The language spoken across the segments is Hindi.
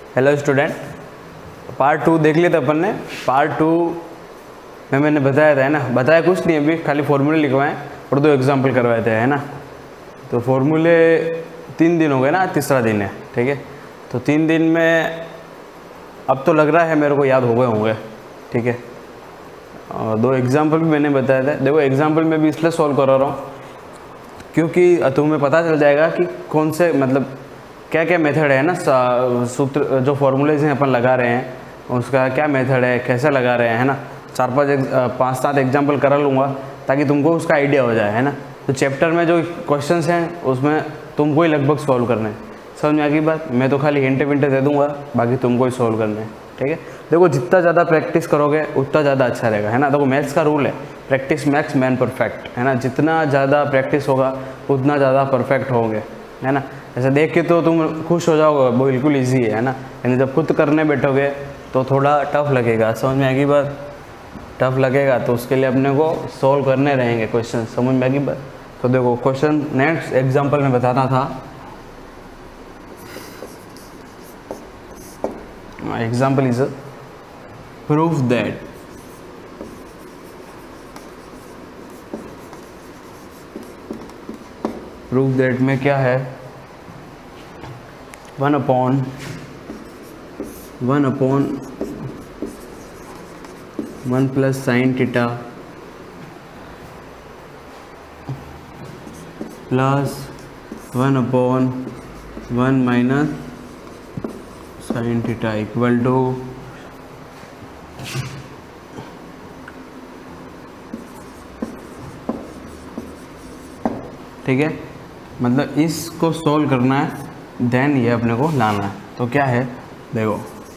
हेलो स्टूडेंट, पार्ट 2 देख लिया था अपन ने। पार्ट 2 में मैंने बताया था, है ना, बताया कुछ नहीं, अभी खाली फॉर्मूले लिखवाएं और 2 एग्जाम्पल करवाए थे, है ना। तो फॉर्मूले 3 दिन हो गए ना, तीसरा दिन है, ठीक है। तो 3 दिन में अब तो लग रहा है मेरे को याद हो गए होंगे, ठीक है। और 2 एग्जाम्पल भी मैंने बताया था। देखो एग्जाम्पल में भी इसलिए सॉल्व करा रहा हूँ क्योंकि तुम्हें पता चल जाएगा कि कौन से मतलब क्या क्या मेथड है ना, सूत्र जो फॉर्मूलेज हैं अपन लगा रहे हैं उसका क्या मेथड है, कैसे लगा रहे हैं, है ना। 5-7 एग्जाम्पल करा लूँगा ताकि तुमको उसका आइडिया हो जाए, है ना। तो चैप्टर में जो क्वेश्चंस हैं उसमें तुमको ही लगभग सॉल्व करने हैं। समझ में आ गई बात? मैं तो खाली हिंट दे दूँगा, बाकी तुमको ही सॉल्व करने हैं, ठीक है। देखो जितना ज़्यादा प्रैक्टिस करोगे उतना ज़्यादा अच्छा रहेगा, है ना। देखो मैथ्स का रूल है, प्रैक्टिस मैक्स मैन परफेक्ट, है ना। जितना ज़्यादा प्रैक्टिस होगा उतना ज़्यादा परफेक्ट होंगे, है ना। ऐसा देख के तो तुम खुश हो जाओगे, वो बिल्कुल ईजी है ना। यानी जब खुद करने बैठोगे तो थोड़ा टफ लगेगा। समझ में आएगी बात? टफ लगेगा तो उसके लिए अपने को सॉल्व करने रहेंगे क्वेश्चन। समझ में आएगी बात? तो देखो क्वेश्चन नेक्स्ट एग्जांपल में बताना था। एग्जांपल इज प्रूफ दैट में क्या है, 1/1 plus sine theta plus 1/1 minus sine theta equal to ठीक है। मतलब इसको सॉल्व करना है, देन ये अपने को लाना है। तो क्या है देखो,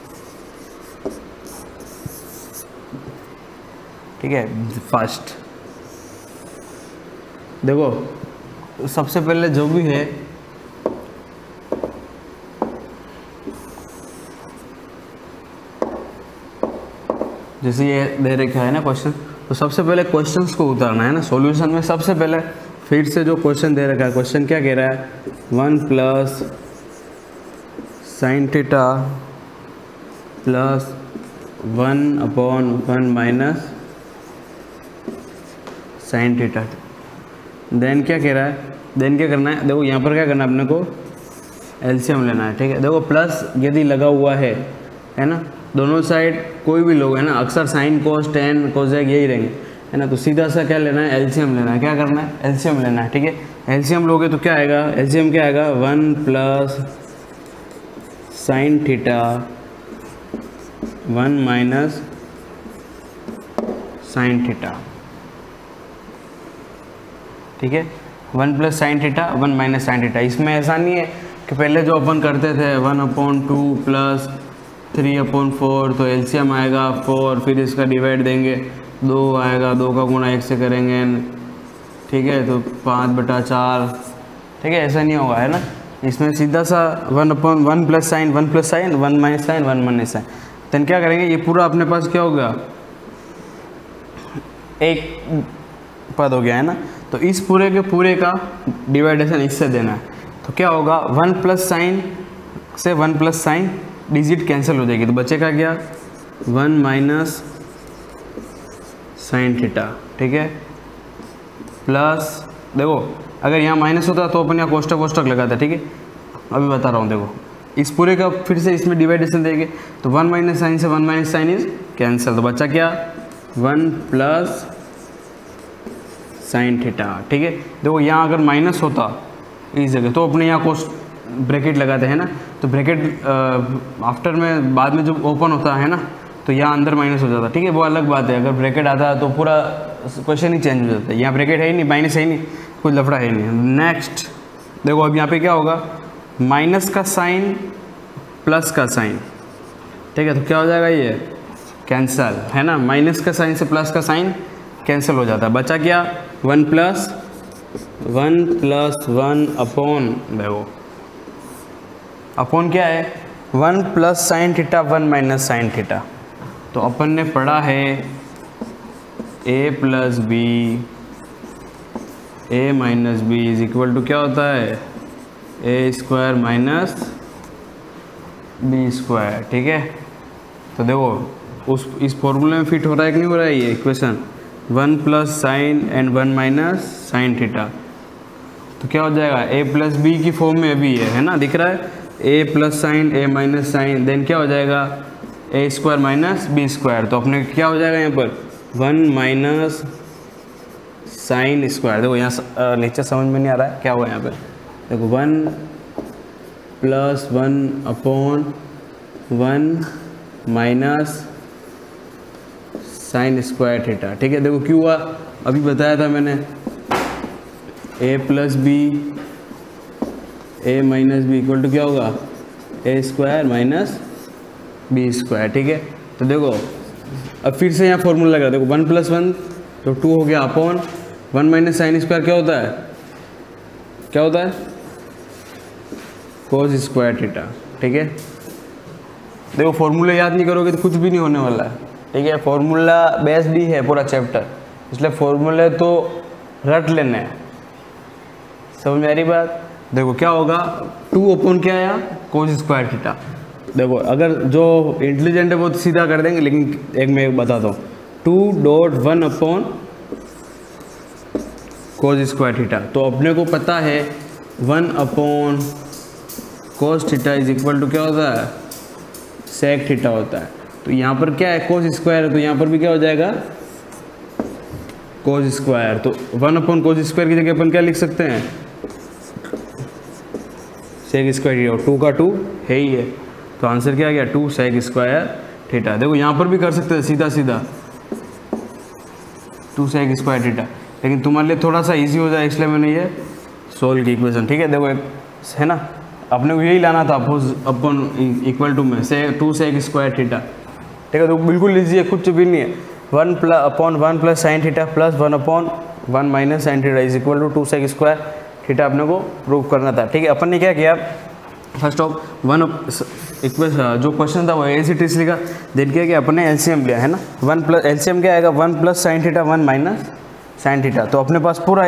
ठीक है। फर्स्ट देखो सबसे पहले जो भी है जैसे ये दे रखा है ना क्वेश्चन, तो सबसे पहले क्वेश्चंस को उतारना है ना सॉल्यूशन में। सबसे पहले फिर से जो क्वेश्चन दे रखा है, क्वेश्चन क्या कह रहा है, 1 plus sine theta plus 1/1 minus sine theta. Then क्या कह रहा है, देन क्या करना है, देखो यहाँ पर क्या करना है अपने को, एलसीएम लेना है, ठीक है। देखो प्लस यदि लगा हुआ है ना, दोनों साइड कोई भी लोग, है ना, अक्सर साइन कोस टेन कोसेक यही रहेंगे, है ना। तो सीधा सा क्या लेना है, एलसीएम लेना है। क्या करना है, एलसीएम लेना है, ठीक है। एलसीएम लोगे तो क्या आएगा, एलसीएम क्या आएगा, 1 plus sine theta 1 minus sine theta, ठीक है। 1 plus sine theta 1 minus sine theta. इसमें ऐसा नहीं है कि पहले जो अपन करते थे 1/2 प्लस 3/4, तो एलसीएम आएगा 4, फिर इसका डिवाइड देंगे 2 आएगा, 2 का गुणा 1 से करेंगे, ठीक है, तो 5/4, ठीक है। ऐसा नहीं होगा, है ना। इसमें सीधा सा 1 plus sine 1 plus sine 1 minus sine 1 minus sine. Then क्या करेंगे, ये पूरा अपने पास क्या होगा, एक पद हो गया, है ना। तो इस पूरे के पूरे का डिवाइडेशन इससे देना है। तो क्या होगा, 1 प्लस साइन से 1 प्लस साइन डिजिट कैंसिल हो जाएगी, तो बचेगा क्या, 1 माइनस साइन थीटा, ठीक है, प्लस देखो अगर यहाँ माइनस होता तो अपन यहाँ कोष्टक लगाता, ठीक है। अभी बता रहा हूँ, देखो इस पूरे का फिर से इसमें डिवाइडेशन देंगे तो 1 माइनस साइन से 1 माइनस साइन इज कैंसिल, तो बचा क्या, 1 प्लस साइन थीटा, ठीक है। देखो यहाँ अगर माइनस होता इस जगह तो अपने यहाँ कोष्ट ब्रैकेट लगाते हैं ना, तो ब्रैकेट आफ्टर में बाद में जब ओपन होता है ना तो यहाँ अंदर माइनस हो जाता, ठीक है, वो अलग बात है। अगर ब्रैकेट आता है तो पूरा क्वेश्चन ही चेंज हो जाता है। यहाँ ब्रैकेट है ही नहीं, माइनस है ही नहीं, कोई लफड़ा है ही नहीं। नेक्स्ट देखो अब यहाँ पे क्या होगा, माइनस का साइन प्लस का साइन, ठीक है, तो क्या हो जाएगा, ये कैंसल, है ना। माइनस का साइन से प्लस का साइन कैंसिल हो जाता है, बचा क्या, 1 प्लस 1 अपॉन, देखो अपॉन क्या है, 1 plus sine theta 1 minus sine theta. तो अपन ने पढ़ा है a plus B a minus B is equal to क्या होता है, a square minus B square, ठीक है। तो देखो इस फॉर्मूले में फिट हो रहा है कि नहीं हो रहा है ये equation, 1 plus sine and 1 minus sine theta. तो क्या हो जाएगा, ए प्लस बी की फॉर्म में अभी है ना, दिख रहा है, A plus sine A minus sine, then क्या हो जाएगा A square minus B square. तो अपने क्या हो जाएगा यहाँ पर 1 माइनस साइन स्क्वायर। देखो यहाँ लेक्चर समझ में नहीं आ रहा है क्या हुआ यहाँ पे, देखो 1 plus 1 upon 1 minus sine square theta, ठीक है। देखो क्यों हुआ, अभी बताया था मैंने, A plus B A minus B equal to क्या होगा, A square minus B square, ठीक है। तो देखो अब फिर से यहाँ फॉर्मूला लगा, देखो 1 प्लस 1 तो 2 हो गया, अपॉन 1 माइनस साइन स्क्वायर क्या होता है, क्या होता है, कोस स्क्वायर थीटा, ठीक है। देखो फॉर्मूला याद नहीं करोगे तो कुछ भी नहीं होने वाला है, ठीक है। फॉर्मूला बेस्ड ही है पूरा चैप्टर, इसलिए फॉर्मूले तो रट लेने हैं, समझ में आ रही बात। देखो क्या होगा, 2 अपॉन क्या आया, कोस स्क्वायर थीटा। देखो अगर जो इंटेलिजेंट है वो तो सीधा कर देंगे, लेकिन एक मैं बताता हूँ, 2.1 अपॉन कोस स्क्वायर थीटा। तो अपने को पता है 1 upon cos theta is equal to क्या होता है, सेक थीटा होता है। तो यहाँ पर क्या है, कोस स्क्वायर है, तो यहाँ पर भी क्या हो जाएगा, कोस स्क्वायर। तो 1 अपॉन कोस स्क्वायर की जगह अपन क्या लिख सकते हैं, सेक स्क्वायर, और 2 का 2 है ही है, तो आंसर क्या आ गया, 2 सेक स्क्वायर थीटा। देखो यहाँ पर भी कर सकते हैं सीधा सीधा 2 सेक स्क्वायर थीटा, लेकिन तुम्हारे लिए थोड़ा सा इजी हो जाए इसलिए मैंने ये सोल्व की इक्वेशन, ठीक है। देखो एक है ना, अपने को यही लाना था अपन इक्वल टू में से 2 सेक स्क्वायर थीटा, ठीक है। तो बिल्कुल इजी है, कुछ भी नहीं है, 1 upon 1 plus sine theta plus 1 upon 1 minus sine theta is equal to 2 sec square theta अपने को प्रूव करना था, ठीक है। अपन ने क्या किया, फर्स्ट ऑफ 1 इक्वेशन जो क्वेश्चन था वो ऐसे टीस लिखा, देन क्या किया अपने एलसीएम लिया है ना, 1 प्लस एलसीएम क्या आएगा, 1 plus sine theta 1 minus sine theta. तो अपने पास पूरा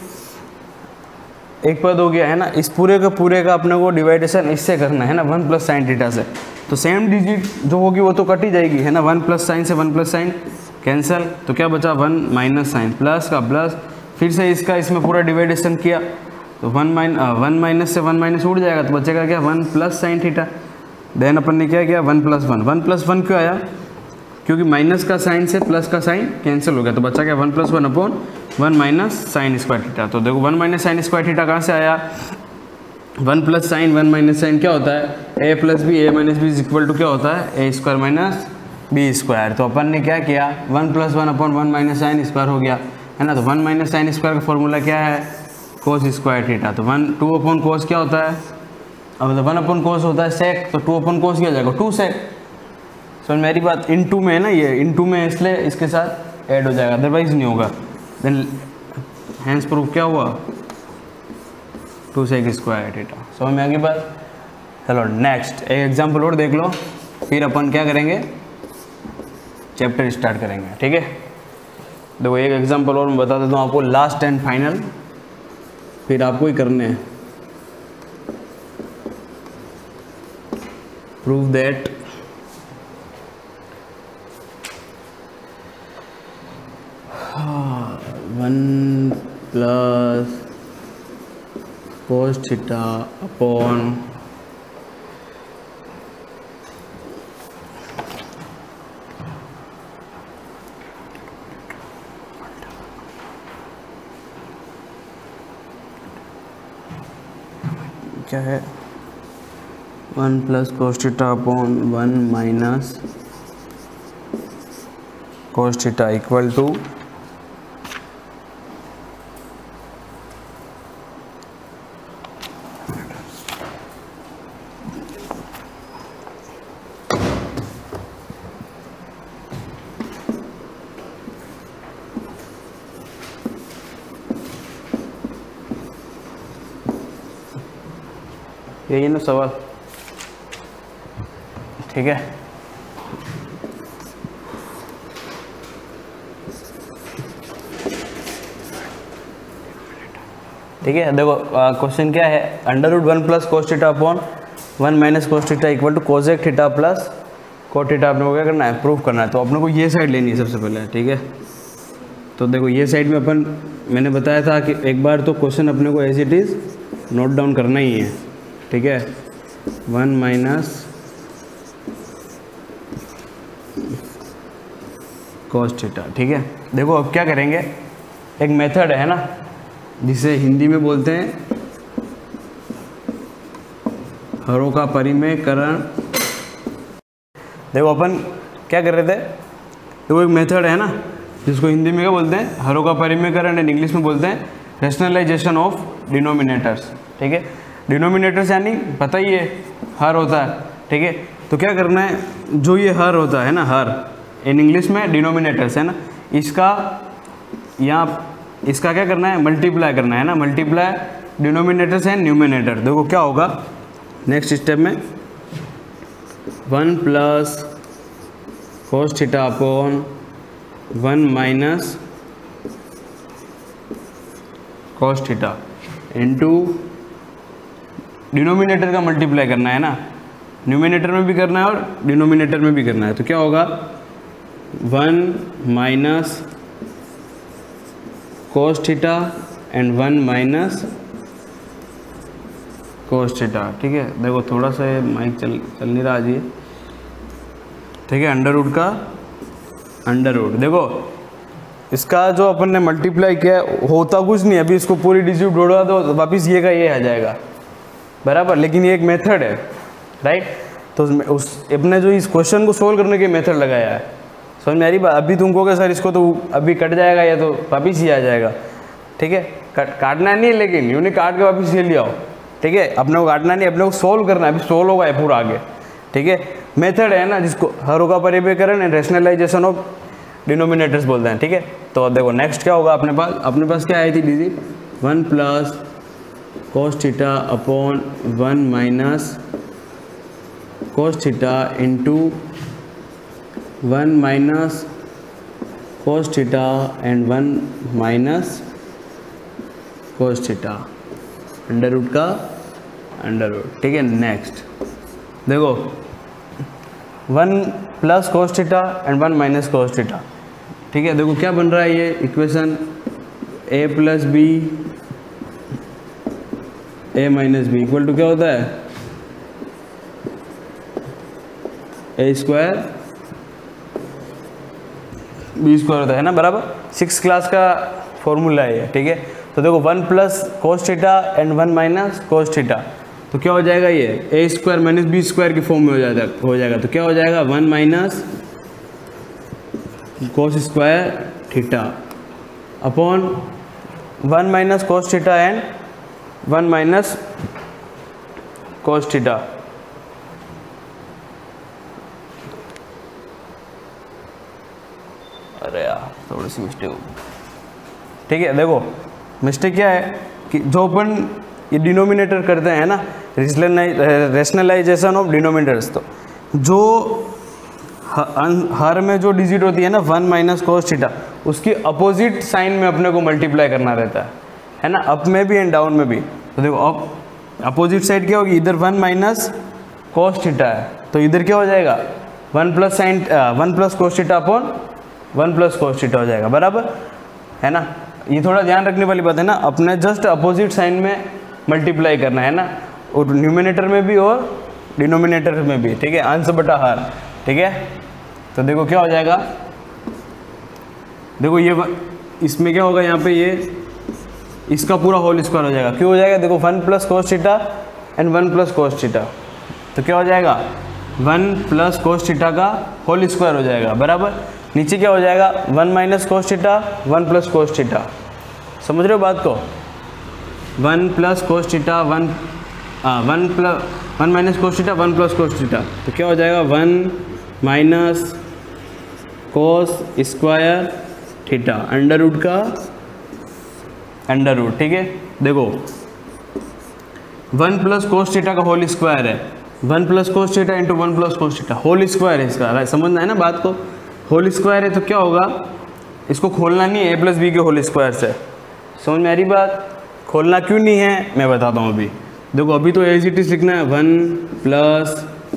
एक पद हो गया है ना, इस पूरे का अपने को डिवाइडेशन इससे करना है ना, 1 प्लस साइन थीटा से। तो सेम डिजिट जो होगी वो तो कट ही जाएगी है ना, 1 प्लस साइन से 1 प्लस साइन कैंसिल, तो क्या बचा 1 माइनस साइन, प्लस का प्लस, फिर से इसका इसमें पूरा डिवाइडेशन किया, तो 1 माइनस से 1 माइनस उड़ जाएगा, तो बचेगा क्या 1 प्लस साइन थीटा। देन अपन ने क्या किया 1 प्लस 1 क्यों आया, क्योंकि माइनस का साइन से प्लस का साइन कैंसिल हो गया, तो बचा क्या 1 plus 1 upon 1 minus sine square theta. तो देखो 1 माइनस साइन स्क्वायर थीटा कहाँ से आया, 1 प्लस साइन 1 माइनस साइन क्या होता है, A plus B A minus B is equal to क्या होता है, A square minus B square. तो अपन ने क्या किया 1 plus 1 upon 1 minus sine square हो गया है ना। तो 1 माइनस साइन स्क्वायर का फॉर्मूला क्या है, कोस स्क्वायर थीटा। तो 2 अपॉन कोस क्या होता है, अब 1 अपॉन कोस होता है सेक, तो 2 अपॉन कोस क्या जाएगा 2 सेक। समझ मेरी बात, इन टू में है ना, ये इन टू में इसलिए इसके साथ ऐड हो जाएगा, अदरवाइज नहीं होगा। देन हैंस प्रूफ क्या हुआ 2 सेक स्क्वायर थीटा। समझ में आ गई बात। चलो नेक्स्ट एक एग्जाम्पल और देख लो, फिर अपन क्या करेंगे, चैप्टर स्टार्ट करेंगे, ठीक है। देखो एक एग्जाम्पल और मैं बता देता हूँ आपको, लास्ट एंड फाइनल, फिर आपको ही करने हैं। Prove that one plus cos theta upon क्या है 1 plus cos theta upon 1 minus cos theta equal to यही है ना सवाल, ठीक है। ठीक है, देखो क्वेश्चन क्या है, under root 1 plus cos theta upon 1 minus cos theta equal to cosec theta plus cot theta अपने को क्या करना है, प्रूफ करना है। तो अपने को ये साइड लेनी है सबसे पहले, ठीक है। तो देखो ये साइड में अपन, मैंने बताया था कि एक बार तो क्वेश्चन अपने को as it is note down करना ही है, ठीक है। 1 माइनस कोस थीटा, ठीक है। देखो अब क्या करेंगे, एक मेथड है ना जिसे हिंदी में बोलते हैं हरों का परिमेयकरण। देखो अपन क्या कर रहे थे, देखो एक मेथड है ना जिसको हिंदी में क्या बोलते हैं, हरों का परिमेयकरण, एंड इंग्लिश में बोलते हैं रैशनलाइजेशन ऑफ डिनोमिनेटर्स, ठीक है। डिनोमिनेटर्स यानी पता ही है हर होता है, ठीक है। तो क्या करना है, जो ये हर होता है ना, हर इन इंग्लिश में डिनोमिनेटर्स है ना, इसका यहाँ इसका क्या करना है, मल्टीप्लाई करना है ना, मल्टीप्लाई डिनोमिनेटर्स एंड न्यूमिनेटर। देखो क्या होगा नेक्स्ट स्टेप में, 1 plus cos theta upon 1 minus cos theta into denominator का मल्टीप्लाई करना है ना, न्यूमिनेटर में भी करना है और डिनोमिनेटर में भी करना है। तो क्या होगा 1 minus cos theta and 1 minus cos theta, ठीक है। देखो थोड़ा सा माइक चल नहीं रहा जी, ठीक है। अंडर रूट का अंडर रूट, देखो इसका जो अपन ने मल्टीप्लाई किया होता कुछ नहीं, अभी इसको पूरी डिजिट जोड़ा दो तो वापिस ये का ये आ जाएगा, बराबर। लेकिन ये एक मेथड है, राइट। तो उस अपने जो इस क्वेश्चन को सोल्व करने के मेथड लगाया है, समझ में आ रही बात। अभी तुम कहोगे सर इसको तो अभी कट जाएगा या तो वापिस ही आ जाएगा, ठीक है। काटना नहीं है, लेकिन यूँ नहीं काट के वापिस ये ले आओ, ठीक है। अपने को काटना नहीं, अपने को सोल्व करना है, अभी सोल्व होगा पूरा आगे, ठीक है। मेथड है ना जिसको हरों का परिमेयकरण एंड रैशनलाइजेशन ऑफ डिनोमिनेटर्स बोलते हैं, ठीक है। तो अब देखो नेक्स्ट क्या होगा अपने पास क्या आई थी digit, 1 plus cos theta upon 1 minus cos theta into 1 minus cos theta and 1 minus cos theta, under root का अंडर रूट, ठीक है। नेक्स्ट देखो 1 plus cos theta and 1 minus cos theta, ठीक है। देखो क्या बन रहा है ये equation, a plus B a minus B equal to क्या होता है, a स्क्वायर बी स्क्वायर होता है ना, बराबर। 6 क्लास का फॉर्मूला है ये, ठीक है। तो देखो 1 plus cos theta and 1 minus cos theta, तो क्या हो जाएगा ये a square minus B square की फॉर्म में हो जाएगा। तो क्या हो जाएगा 1 minus cos square theta upon 1 minus cos theta and 1 minus cos theta. अरे यार थोड़ी सी मिस्टेक हो, ठीक है। देखो मिस्टेक क्या है कि जो अपन ये डिनोमिनेटर करते हैं ना, रैशनलाइजेशन ऑफ डिनोमिनेटर्स, तो जो हर में जो डिजिट होती है ना 1 माइनस कोस थीटा, उसकी अपोजिट साइन में अपने को मल्टीप्लाई करना रहता है ना, अप में भी एंड डाउन में भी। तो देखो अब अपोजिट साइड क्या होगी, इधर 1 माइनस कोस थीटा है तो इधर क्या हो जाएगा 1 plus cos theta upon 1 plus cos theta हो जाएगा, बराबर है ना। ये थोड़ा ध्यान रखने वाली बात है ना, अपने जस्ट अपोजिट साइन में मल्टीप्लाई करना है ना, और न्यूमिनेटर में भी और डिनोमिनेटर में भी, ठीक है। अंश बटा हर, ठीक है। तो देखो क्या हो जाएगा, देखो ये इसमें क्या होगा, यहाँ पे ये इसका पूरा होल स्क्वायर हो जाएगा। क्यों हो जाएगा, देखो 1 plus cos theta and 1 plus cos theta, तो क्या हो जाएगा 1 प्लस कोस थीटा का होल स्क्वायर हो जाएगा, बराबर। नीचे क्या हो जाएगा 1 minus cos theta 1 plus cos theta, समझ रहे हो बात को। 1 plus cos theta 1 minus cos theta 1 plus cos theta, तो क्या हो जाएगा 1 minus cos square theta under root का अंडर रूट, ठीक है। देखो 1 प्लस कोस थीटा का होल स्क्वायर है, 1 plus cos theta into 1 plus cos theta, whole square है इसका, समझना है ना बात को। होल स्क्वायर है तो क्या होगा, इसको खोलना नहीं है a प्लस बी के होल स्क्वायर से, समझ में आ रही बात। खोलना क्यों नहीं है मैं बताता हूँ अभी। देखो अभी तो एज इट इज लिखना है 1 प्लस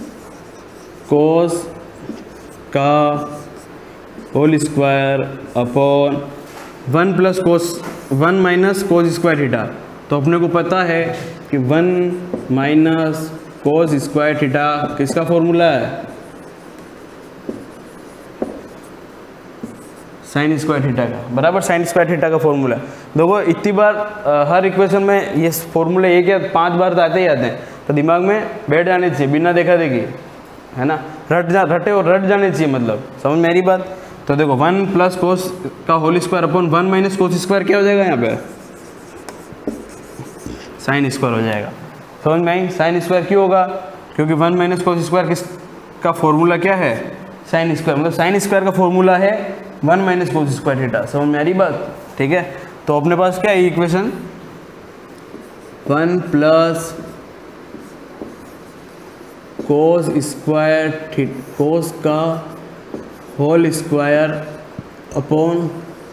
कोस का whole square upon 1 plus cos 1 minus cos square theta. तो अपने को पता है कि 1 माइनस कोस स्क्वायर थीटा किसका फॉर्मूला है, साइन स्क्वायर थीटा का, बराबर साइन स्क्वायर थीटा का फॉर्मूला। देखो इतनी बार हर इक्वेशन में ये फॉर्मूले 1 या 5 बार तो आते ही आते हैं, तो दिमाग में बैठ जाने चाहिए बिना देखा देखी, है ना, रटे और रट जाने चाहिए, मतलब समझ में मेरी बात। तो देखो 1 प्लस कोस का whole square upon 1 minus cos square क्या हो जाएगा, यहाँ पे साइन स्क्वायर हो जाएगा। समझ में आई, साइन स्क्वायर क्यों होगा, क्योंकि 1 माइनस कोस स्क्वायर किसका फॉर्मूला क्या है, साइन स्क्वायर, मतलब साइन स्क्वायर का फॉर्मूला है 1 माइनस कोस स्क्वायर थीटा। समझ में आ रही बात, ठीक है। तो अपने पास क्या है equation, 1 plus cos square cos का whole square upon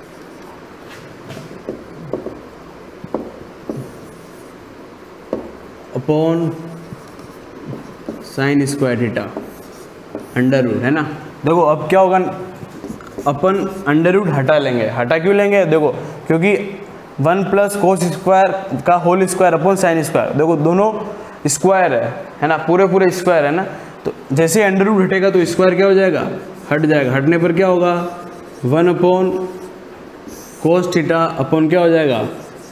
sine square theta under root, है ना। देखो अब क्या होगा, अपन अंडर रूट हटा लेंगे। हटा क्यों लेंगे, देखो क्योंकि 1 प्लस कोस स्क्वायर का whole square upon sine square, देखो दोनों स्क्वायर है ना, पूरे स्क्वायर है ना। तो जैसे अंडर रूट हटेगा तो स्क्वायर क्या हो जाएगा, हट जाएगा। हटने पर क्या होगा, 1 अपॉन कोस थीटा अपॉन क्या हो जाएगा,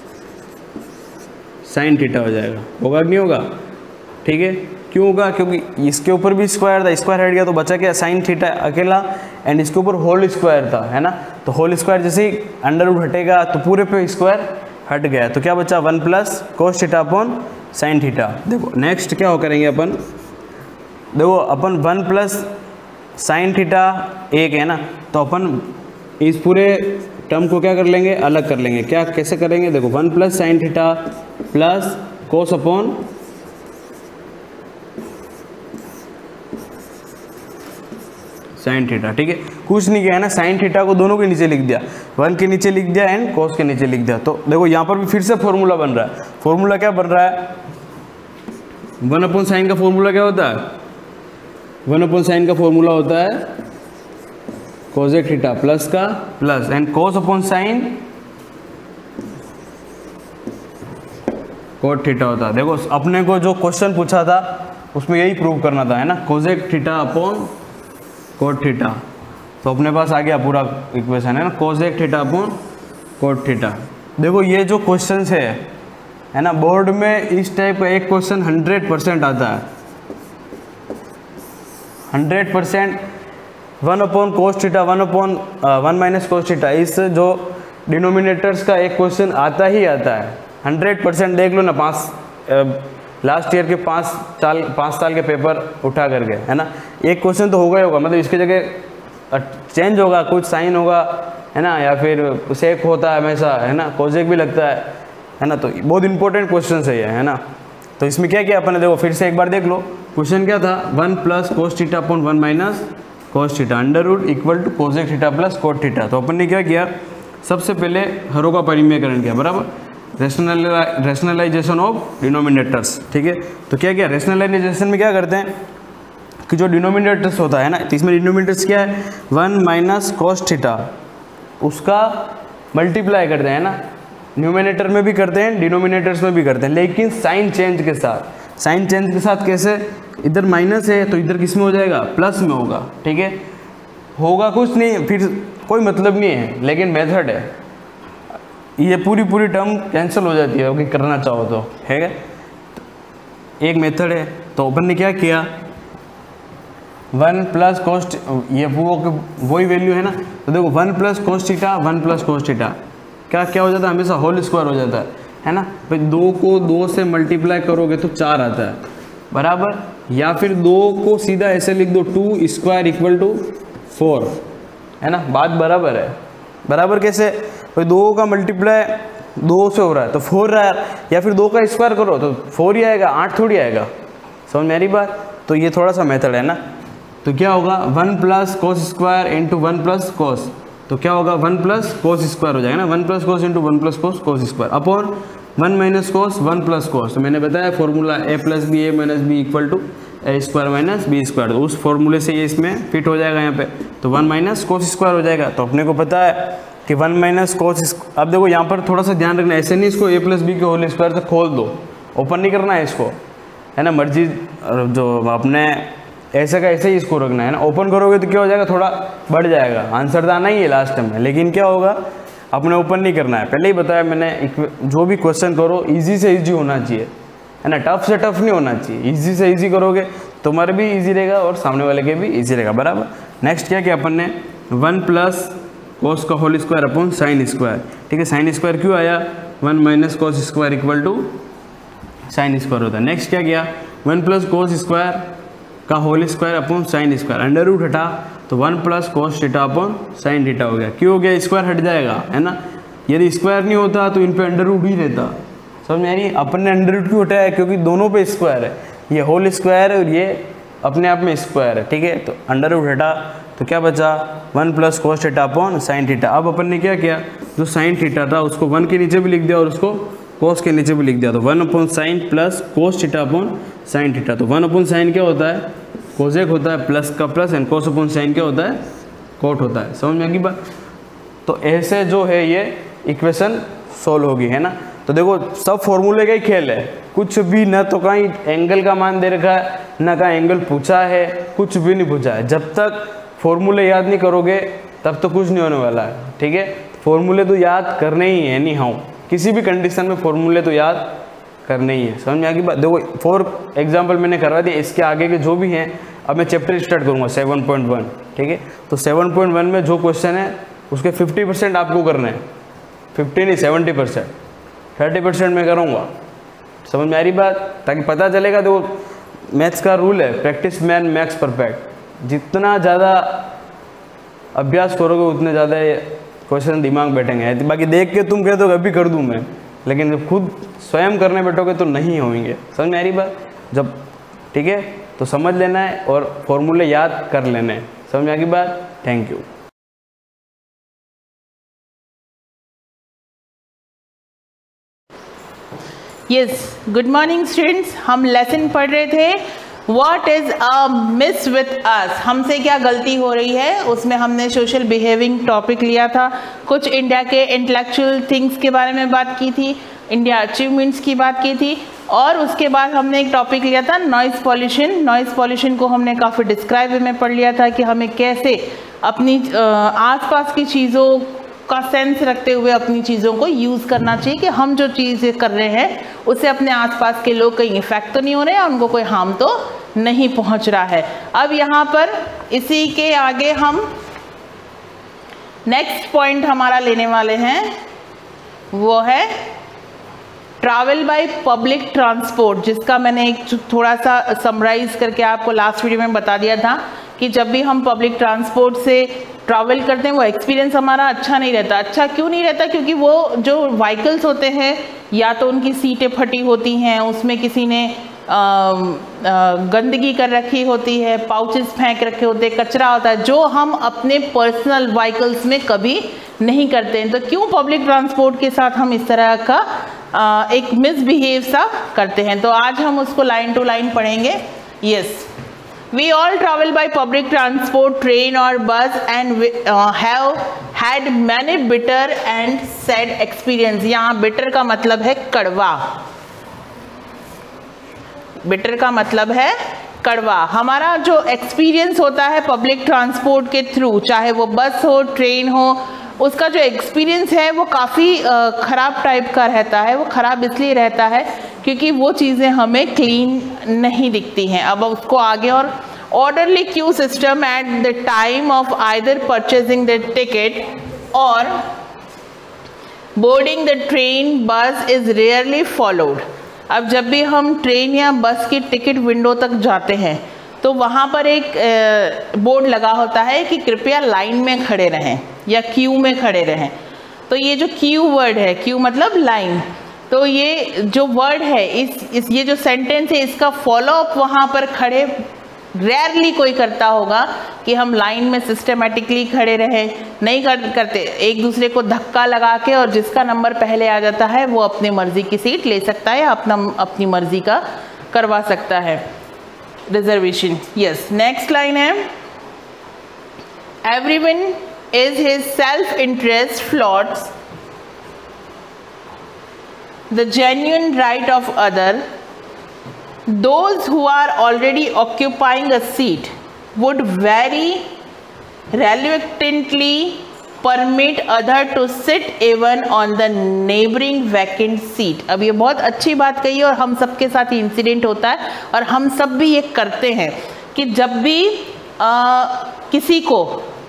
साइन थीटा हो जाएगा। होगा कि नहीं होगा, ठीक है। क्यों होगा, क्योंकि इसके ऊपर भी स्क्वायर था, स्क्वायर हट गया तो बचा क्या, साइन थीटा अकेला, एंड इसके ऊपर होल स्क्वायर था, है ना। तो होल स्क्वायर जैसे ही अंडर रूट हटेगा तो पूरे पे स्क्वायर हट गया, तो क्या बचा 1 plus cos theta upon sine theta. देखो नेक्स्ट क्या हो करेंगे अपन, देखो अपन 1 प्लस साइन थीटा 1 है ना, तो अपन इस पूरे टर्म को क्या कर लेंगे, अलग कर लेंगे। क्या कैसे करेंगे, देखो 1 plus sine theta plus cos upon sine theta, ठीक है। कुछ नहीं किया है ना, साइन थीटा को दोनों के नीचे लिख दिया, 1 के नीचे लिख दिया एंड कोस के नीचे लिख दिया। तो देखो यहाँ पर भी फिर से फॉर्मूला बन रहा है। फॉर्मूला क्या बन रहा है, 1 अपॉन साइन का फॉर्मूला क्या होता है, 1 अपॉन साइन का फॉर्मूला होता है कोसेक थीटा प्लस का plus and cos upon sine cot theta होता है। देखो अपने को जो क्वेश्चन पूछा था उसमें यही प्रूव करना था, है ना, cosec theta upon cot theta. तो अपने पास आ गया पूरा इक्वेशन, है ना, cosec theta upon cot theta. देखो ये जो क्वेश्चन है ना, बोर्ड में इस टाइप का एक क्वेश्चन 100% आता है, 100%। 1 upon cos theta 1 minus cos theta, इस जो डिनोमिनेटर्स का एक क्वेश्चन आता ही आता है 100%। देख लो ना, लास्ट ईयर के 5 साल के पेपर उठा करके, है ना, एक क्वेश्चन तो होगा ही होगा, मतलब इसकी जगह चेंज होगा, कुछ साइन होगा, है ना, या फिर सेक होता है हमेशा, है ना, कोसेक भी लगता है ना। तो बहुत इंपॉर्टेंट क्वेश्चन है ये, है ना। तो इसमें क्या किया अपन ने, देखो फिर से एक बार देख लो, क्वेश्चन क्या था, 1 plus cos theta upon 1 minus cos theta under root equal to cosec theta plus cot theta. तो अपन ने क्या किया, सबसे पहले हरों का परिमेयकरण किया, बराबर, रैशनलाइजेशन ऑफ डिनोमिनेटर्स, ठीक है। तो क्या किया, रैशनलाइजेशन में क्या करते हैं कि जो डिनोमिनेटर्स होता है ना, तो इसमें डिनोमिनेटर्स क्या है, 1 माइनस कोस थीटा, उसका मल्टीप्लाई करते हैं ना, न्यूमिनेटर में भी करते हैं, डिनोमिनेटर्स में भी करते हैं, लेकिन साइन चेंज के साथ। साइन चेंज के साथ कैसे, इधर माइनस है तो इधर किस में हो जाएगा, प्लस में होगा, ठीक है। होगा कुछ नहीं, फिर कोई मतलब नहीं है, लेकिन मेथड है, ये पूरी टर्म कैंसिल हो जाती है, अगर करना चाहो तो, है क्या, एक मेथड है। तो अपन ने क्या किया, 1 प्लस कोस, ये वही वैल्यू है ना, तो देखो 1 plus cos theta 1 plus cos theta क्या हो जाता है, हमेशा होल स्क्वायर हो जाता है ना। भाई 2 को 2 से मल्टीप्लाई करोगे तो 4 आता है, बराबर, या फिर 2 को सीधा ऐसे लिख दो, 2 स्क्वायर इक्वल टू 4, है ना, बात बराबर है। बराबर कैसे, भाई 2 का मल्टीप्लाई 2 से हो रहा है तो 4 रहा है, या फिर 2 का स्क्वायर करो तो 4 ही आएगा, 8 थोड़ी आएगा। समझ मेरी बात, तो ये थोड़ा सा मेथड है ना। तो क्या होगा, 1 plus cos square into 1 plus cos, तो क्या होगा 1 प्लस कोस स्क्वायर हो जाएगा ना, 1 plus cos into 1 plus cos square upon 1 minus cos 1 plus cos, तो मैंने बताया formula a plus B A minus B equal to A square minus B square, तो उस फॉर्मूले से ये इसमें फिट हो जाएगा यहाँ पे, तो 1 माइनस कोस स्क्वायर हो जाएगा। तो अपने को पता है कि 1 माइनस कोस, अब देखो यहाँ पर थोड़ा सा ध्यान रखना, ऐसे नहीं इसको a प्लस बी के होल स्क्वायर से खोल दो, ओपन नहीं करना है इसको, है ना, मर्जी जो अपने ऐसे का ऐसे ही इसको रखना है ना। ओपन करोगे तो क्या हो जाएगा, थोड़ा बढ़ जाएगा, आंसर तो आना ही है लास्ट में, लेकिन क्या होगा अपने ओपन नहीं करना है। पहले ही बताया मैंने, जो भी क्वेश्चन करो इजी से इजी होना चाहिए, है ना, टफ से टफ नहीं होना चाहिए। इजी से इजी करोगे तुम्हारे भी इजी रहेगा और सामने वाले के भी इजी रहेगा, बराबर। नेक्स्ट क्या किया अपन ने, 1 प्लस कोस का whole square upon sine square, ठीक है। साइन स्क्वायर क्यों आया, 1 minus cos square equal to sine square होता है। नेक्स्ट क्या किया, 1 प्लस कोस स्क्वायर का whole square upon sine square, under root हटा तो 1 plus cos theta upon sine theta हो गया। क्यों हो गया, स्क्वायर हट जाएगा, है ना। यदि स्क्वायर नहीं होता तो इन पे अंडर रूट ही रहता, समझ में आ रही। अपन ने अंडर रूट क्यों हटाया, क्योंकि दोनों पे स्क्वायर है, ये होल स्क्वायर है और ये अपने आप में स्क्वायर है, ठीक है। तो अंडर रूट हटा तो क्या बचा, 1 plus cos theta upon sine theta. अब अपन ने क्या किया, जो साइन थीटा था उसको 1 के नीचे भी लिख दिया और उसको कोस के नीचे भी लिख दिया, तो 1 upon sine plus cos theta upon sine theta. तो 1 अपॉन साइन क्या होता है, कोसेक होता है, प्लस का plus, and cos upon sine क्या होता है, कोट होता है। समझ में आ गई बात। तो ऐसे जो है ये इक्वेशन सोल्व होगी, है ना। तो देखो सब फॉर्मूले का ही खेल है, कुछ भी न तो कहीं एंगल का मान दे रखा है, न कहीं एंगल पूछा है, कुछ भी नहीं पूछा है। जब तक फॉर्मूले याद नहीं करोगे तब तो कुछ नहीं होने वाला है, ठीक है। फॉर्मूले तो याद करने ही है, नहीं हाँ, किसी भी कंडीशन में फॉर्मूले तो याद करने ही है। समझ में आ गई बात। देखो फॉर एग्जाम्पल मैंने करवा दिया, इसके आगे के जो भी हैं अब मैं चैप्टर स्टार्ट करूँगा 7.1, ठीक है। तो 7.1 में जो क्वेश्चन है उसके 50% आपको करना है, 50 नहीं 70%, 30% मैं करूँगा। समझ में आ रही बात, ताकि पता चलेगा। देखो मैथ्स का रूल है, प्रैक्टिस मैन मैक्स परफेक्ट। जितना ज़्यादा अभ्यास करोगे उतने ज़्यादा क्वेश्चन दिमाग बैठेंगे। बाकी देख के तुम कहते हो अभी कर दूँ मैं, लेकिन जब खुद स्वयं करने बैठोगे तो नहीं होंगे। समझ में आ रही बात, जब ठीक है तो समझ लेना है और फॉर्मूले याद कर लेने हैं। समझ में आ गई बात, thank you. Yes, good morning students. हम लेसन पढ़ रहे थे what is amiss with us, हमसे क्या गलती हो रही है। उसमें हमने सोशल बिहेविंग टॉपिक लिया था, कुछ इंडिया के इंटेलेक्चुअल थिंग्स के बारे में बात की थी, इंडिया अचीवमेंट्स की बात की थी, और उसके बाद हमने एक टॉपिक लिया था नॉइज़ पॉल्यूशन। नॉइज़ पॉल्यूशन को हमने काफ़ी डिस्क्राइब में पढ़ लिया था कि हमें कैसे अपनी आसपास की चीज़ों का सेंस रखते हुए अपनी चीज़ों को यूज़ करना चाहिए, कि हम जो चीज़ें कर रहे हैं उससे अपने आसपास के लोग कहीं इफेक्ट तो नहीं हो रहे हैं, उनको कोई हार्म तो नहीं पहुंच रहा है। अब यहाँ पर इसी के आगे हम नेक्स्ट पॉइंट हमारा लेने वाले हैं, वो है ट्रैवल बाय पब्लिक ट्रांसपोर्ट, जिसका मैंने एक थोड़ा सा समराइज करके आपको लास्ट वीडियो में बता दिया था कि जब भी हम पब्लिक ट्रांसपोर्ट से ट्रैवल करते हैं वो एक्सपीरियंस हमारा अच्छा नहीं रहता। अच्छा क्यों नहीं रहता, क्योंकि वो जो व्हीकल्स होते हैं या तो उनकी सीटें फटी होती हैं, उसमें किसी ने गंदगी कर रखी होती है, पाउचेस फेंक रखे होते हैं, कचरा होता है, जो हम अपने पर्सनल व्हीकल्स में कभी नहीं करते हैं। तो क्यों पब्लिक ट्रांसपोर्ट के साथ हम इस तरह का एक मिसबिहेव सा करते हैं, तो आज हम उसको लाइन टू लाइन पढ़ेंगे। Yes, we all travel by public transport, train or bus, and we have had many bitter and sad experience। यहाँ bitter का मतलब है कड़वा, बिटर का मतलब है कड़वा। हमारा जो एक्सपीरियंस होता है पब्लिक ट्रांसपोर्ट के थ्रू, चाहे वो बस हो, ट्रेन हो, उसका जो एक्सपीरियंस है वो काफ़ी ख़राब टाइप का रहता है। वो ख़राब इसलिए रहता है क्योंकि वो चीज़ें हमें क्लीन नहीं दिखती हैं। अब उसको आगे, और orderly queue system at the time of either purchasing the ticket or boarding the train bus is rarely followed. अब जब भी हम ट्रेन या बस की टिकट विंडो तक जाते हैं तो वहाँ पर एक बोर्ड लगा होता है कि कृपया लाइन में खड़े रहें या क्यू में खड़े रहें। तो ये जो क्यू वर्ड है, क्यू मतलब लाइन, तो ये जो वर्ड है, इस ये जो सेंटेंस है, इसका फॉलो अप वहाँ पर खड़े रेयरली कोई करता होगा कि हम लाइन में सिस्टमेटिकली खड़े रहें, नहीं करते, एक दूसरे को धक्का लगा के, और जिसका नंबर पहले आ जाता है वो अपनी मर्जी की सीट ले सकता है या अपनी मर्जी का करवा सकता है रिजर्वेशन। यस, नेक्स्ट लाइन है, everyone is his self interest flouts the genuine right of other. Those who are already occupying a seat would very reluctantly permit other to sit even on the neighboring vacant seat. अब ये बहुत अच्छी बात कही है और हम सबके साथ ही इंसिडेंट होता है और हम सब भी ये करते हैं कि जब भी किसी को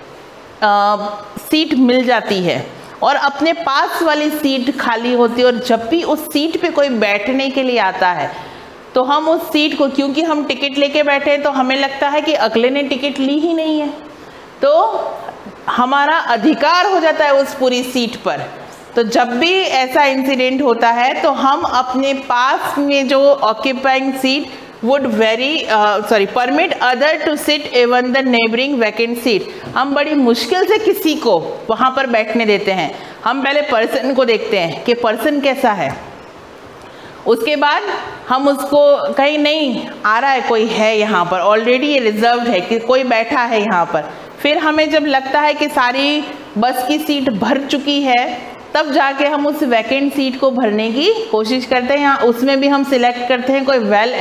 सीट मिल जाती है और अपने पास वाली सीट खाली होती है और जब भी उस सीट पे कोई बैठने के लिए आता है तो हम उस सीट को, क्योंकि हम टिकट लेके बैठे हैं तो हमें लगता है कि अगले ने टिकट ली ही नहीं है, तो हमारा अधिकार हो जाता है उस पूरी सीट पर। तो जब भी ऐसा इंसिडेंट होता है तो हम अपने पास में जो occupying seat would permit other to sit even the neighboring vacant seat. हम बड़ी मुश्किल से किसी को वहाँ पर बैठने देते हैं। हम पहले पर्सन को देखते हैं कि पर्सन कैसा है, उसके बाद हम उसको कहीं नहीं आ रहा है, कोई है यहाँ पर ऑलरेडी, ये रिजर्व्ड है कि कोई बैठा है यहाँ पर। फिर हमें जब लगता है कि सारी बस की सीट भर चुकी है तब जाके हम उस वैकेंट सीट को भरने की कोशिश करते हैं। यहाँ उसमें भी हम सिलेक्ट करते हैं कोई वेल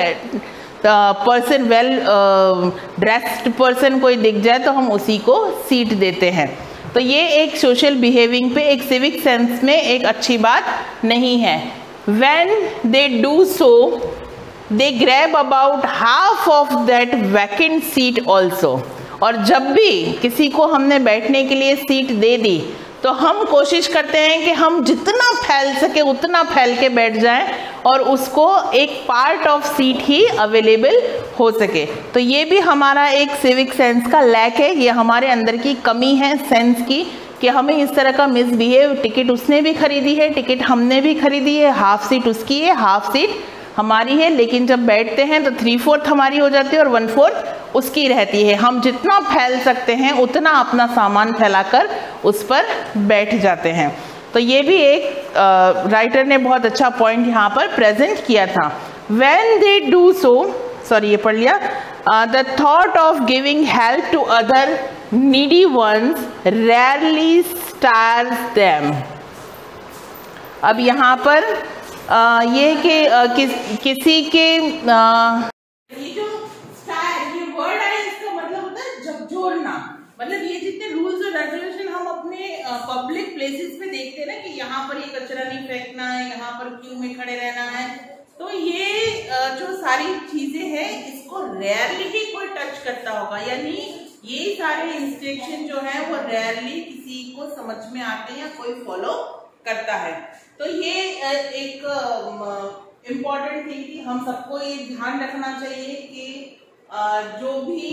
ड्रेस्ड पर्सन कोई दिख जाए तो हम उसी को सीट देते हैं। तो ये एक सोशल बिहेविंग पे, एक सिविक सेंस में एक अच्छी बात नहीं है। When they do so they grab about half of that vacant seat also. और जब भी किसी को हमने बैठने के लिए सीट दे दी तो हम कोशिश करते हैं कि हम जितना फैल सके उतना फैल के बैठ जाएं और उसको एक पार्ट ऑफ सीट ही अवेलेबल हो सके। तो ये भी हमारा एक सिविक सेंस का लैक है, ये हमारे अंदर की कमी है सेंस की, कि हमें इस तरह का मिसबिहेव, टिकट उसने भी खरीदी है, टिकट हमने भी खरीदी है, हाफ सीट उसकी है, हाफ सीट हमारी है, लेकिन जब बैठते हैं तो 3/4 हमारी हो जाती है और 1/4 उसकी रहती है। हम जितना फैल सकते हैं उतना अपना सामान फैलाकर उस पर बैठ जाते हैं। तो ये भी एक राइटर ने बहुत अच्छा पॉइंट यहाँ पर प्रेजेंट किया था। When they do so, sorry ये पढ़ लिया, the thought of giving help to other needy ones rarely stirs them. अब यहाँ पर ये कि किसी के ये जो स्टार, ये वर्ड है, इसका मतलब होता है झकझोरना। मतलब ये जितने रूल्स और रेगुलेशन हम अपने पब्लिक प्लेसेस पे देखते हैं ना कि यहाँ पर ये कचरा नहीं फेंकना है, यहाँ पर क्यू में खड़े रहना है, तो ये जो सारी चीजें हैं इसको रेयरली ही कोई टच करता होगा, यानी ये सारे इंस्ट्रक्शन जो है वो रेयरली किसी को समझ में आते हैं या कोई फॉलो करता है। तो ये एक इम्पॉर्टेंट थिंग कि हम सबको ये ध्यान रखना चाहिए कि जो भी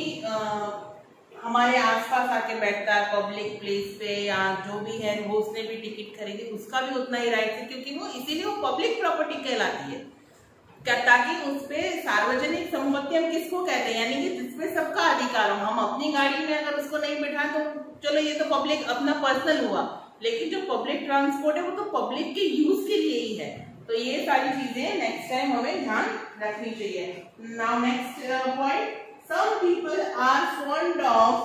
हमारे आसपास आके बैठता है पब्लिक प्लेस पे या जो भी है, वो उसने भी टिकट खरीदी, उसका भी उतना ही राइट है, क्योंकि वो इसीलिए वो पब्लिक प्रॉपर्टी कहलाती है, ताकि उस पे सार्वजनिक संपत्ति हम किसको कहते हैं, यानी कि जिसमें सबका अधिकार हो। हम अपनी गाड़ी में अगर उसको नहीं बैठाएं तो चलो ये तो पब्लिक अपना पर्सनल हुआ, लेकिन जो पब्लिक ट्रांसपोर्ट है वो तो पब्लिक के यूज के लिए ही है। तो ये सारी चीजें नेक्स्ट टाइम हमें ध्यान रखनी चाहिए। Now next point, some people are fond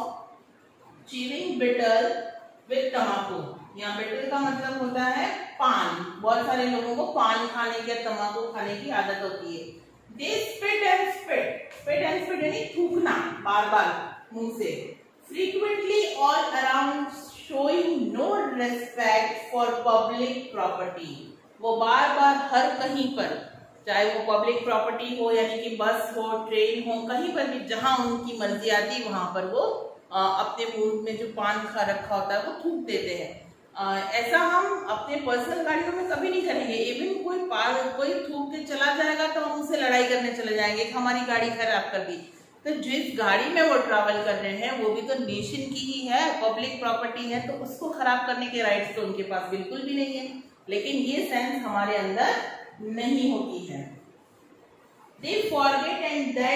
of chewing bitter with tomato. यहाँ बिटर का मतलब होता है पान। बहुत सारे लोगों को पान खाने की, तम्बाकू खाने की आदत होती है। They spit and spit, spit and spit यानी थूकना बार बार मुंह से, frequently all around showing no respect for public property. वो बार बार हर कहीं पर, चाहे वो पब्लिक प्रॉपर्टी हो यानी कि बस हो, ट्रेन हो, कहीं पर भी जहां उनकी मर्जी आती वहां पर वो अपने मुंह में जो पान खा रखा होता है वो थूक देते हैं। ऐसा हम अपने पर्सनल गाड़ियों में कभी नहीं करेंगे। इवन कोई थूक के चला जाएगा तो हम उससे लड़ाई करने चले जाएंगे कि हमारी गाड़ी खराब कर दी। तो जिस गाड़ी में वो ट्रैवल कर रहे हैं वो भी तो नेशन की ही है, पब्लिक प्रॉपर्टी है, तो उसको खराब करने के राइट्स तो उनके पास बिल्कुल भी नहीं है। लेकिन ये सेंस हमारे अंदर नहीं होती है। They forget and that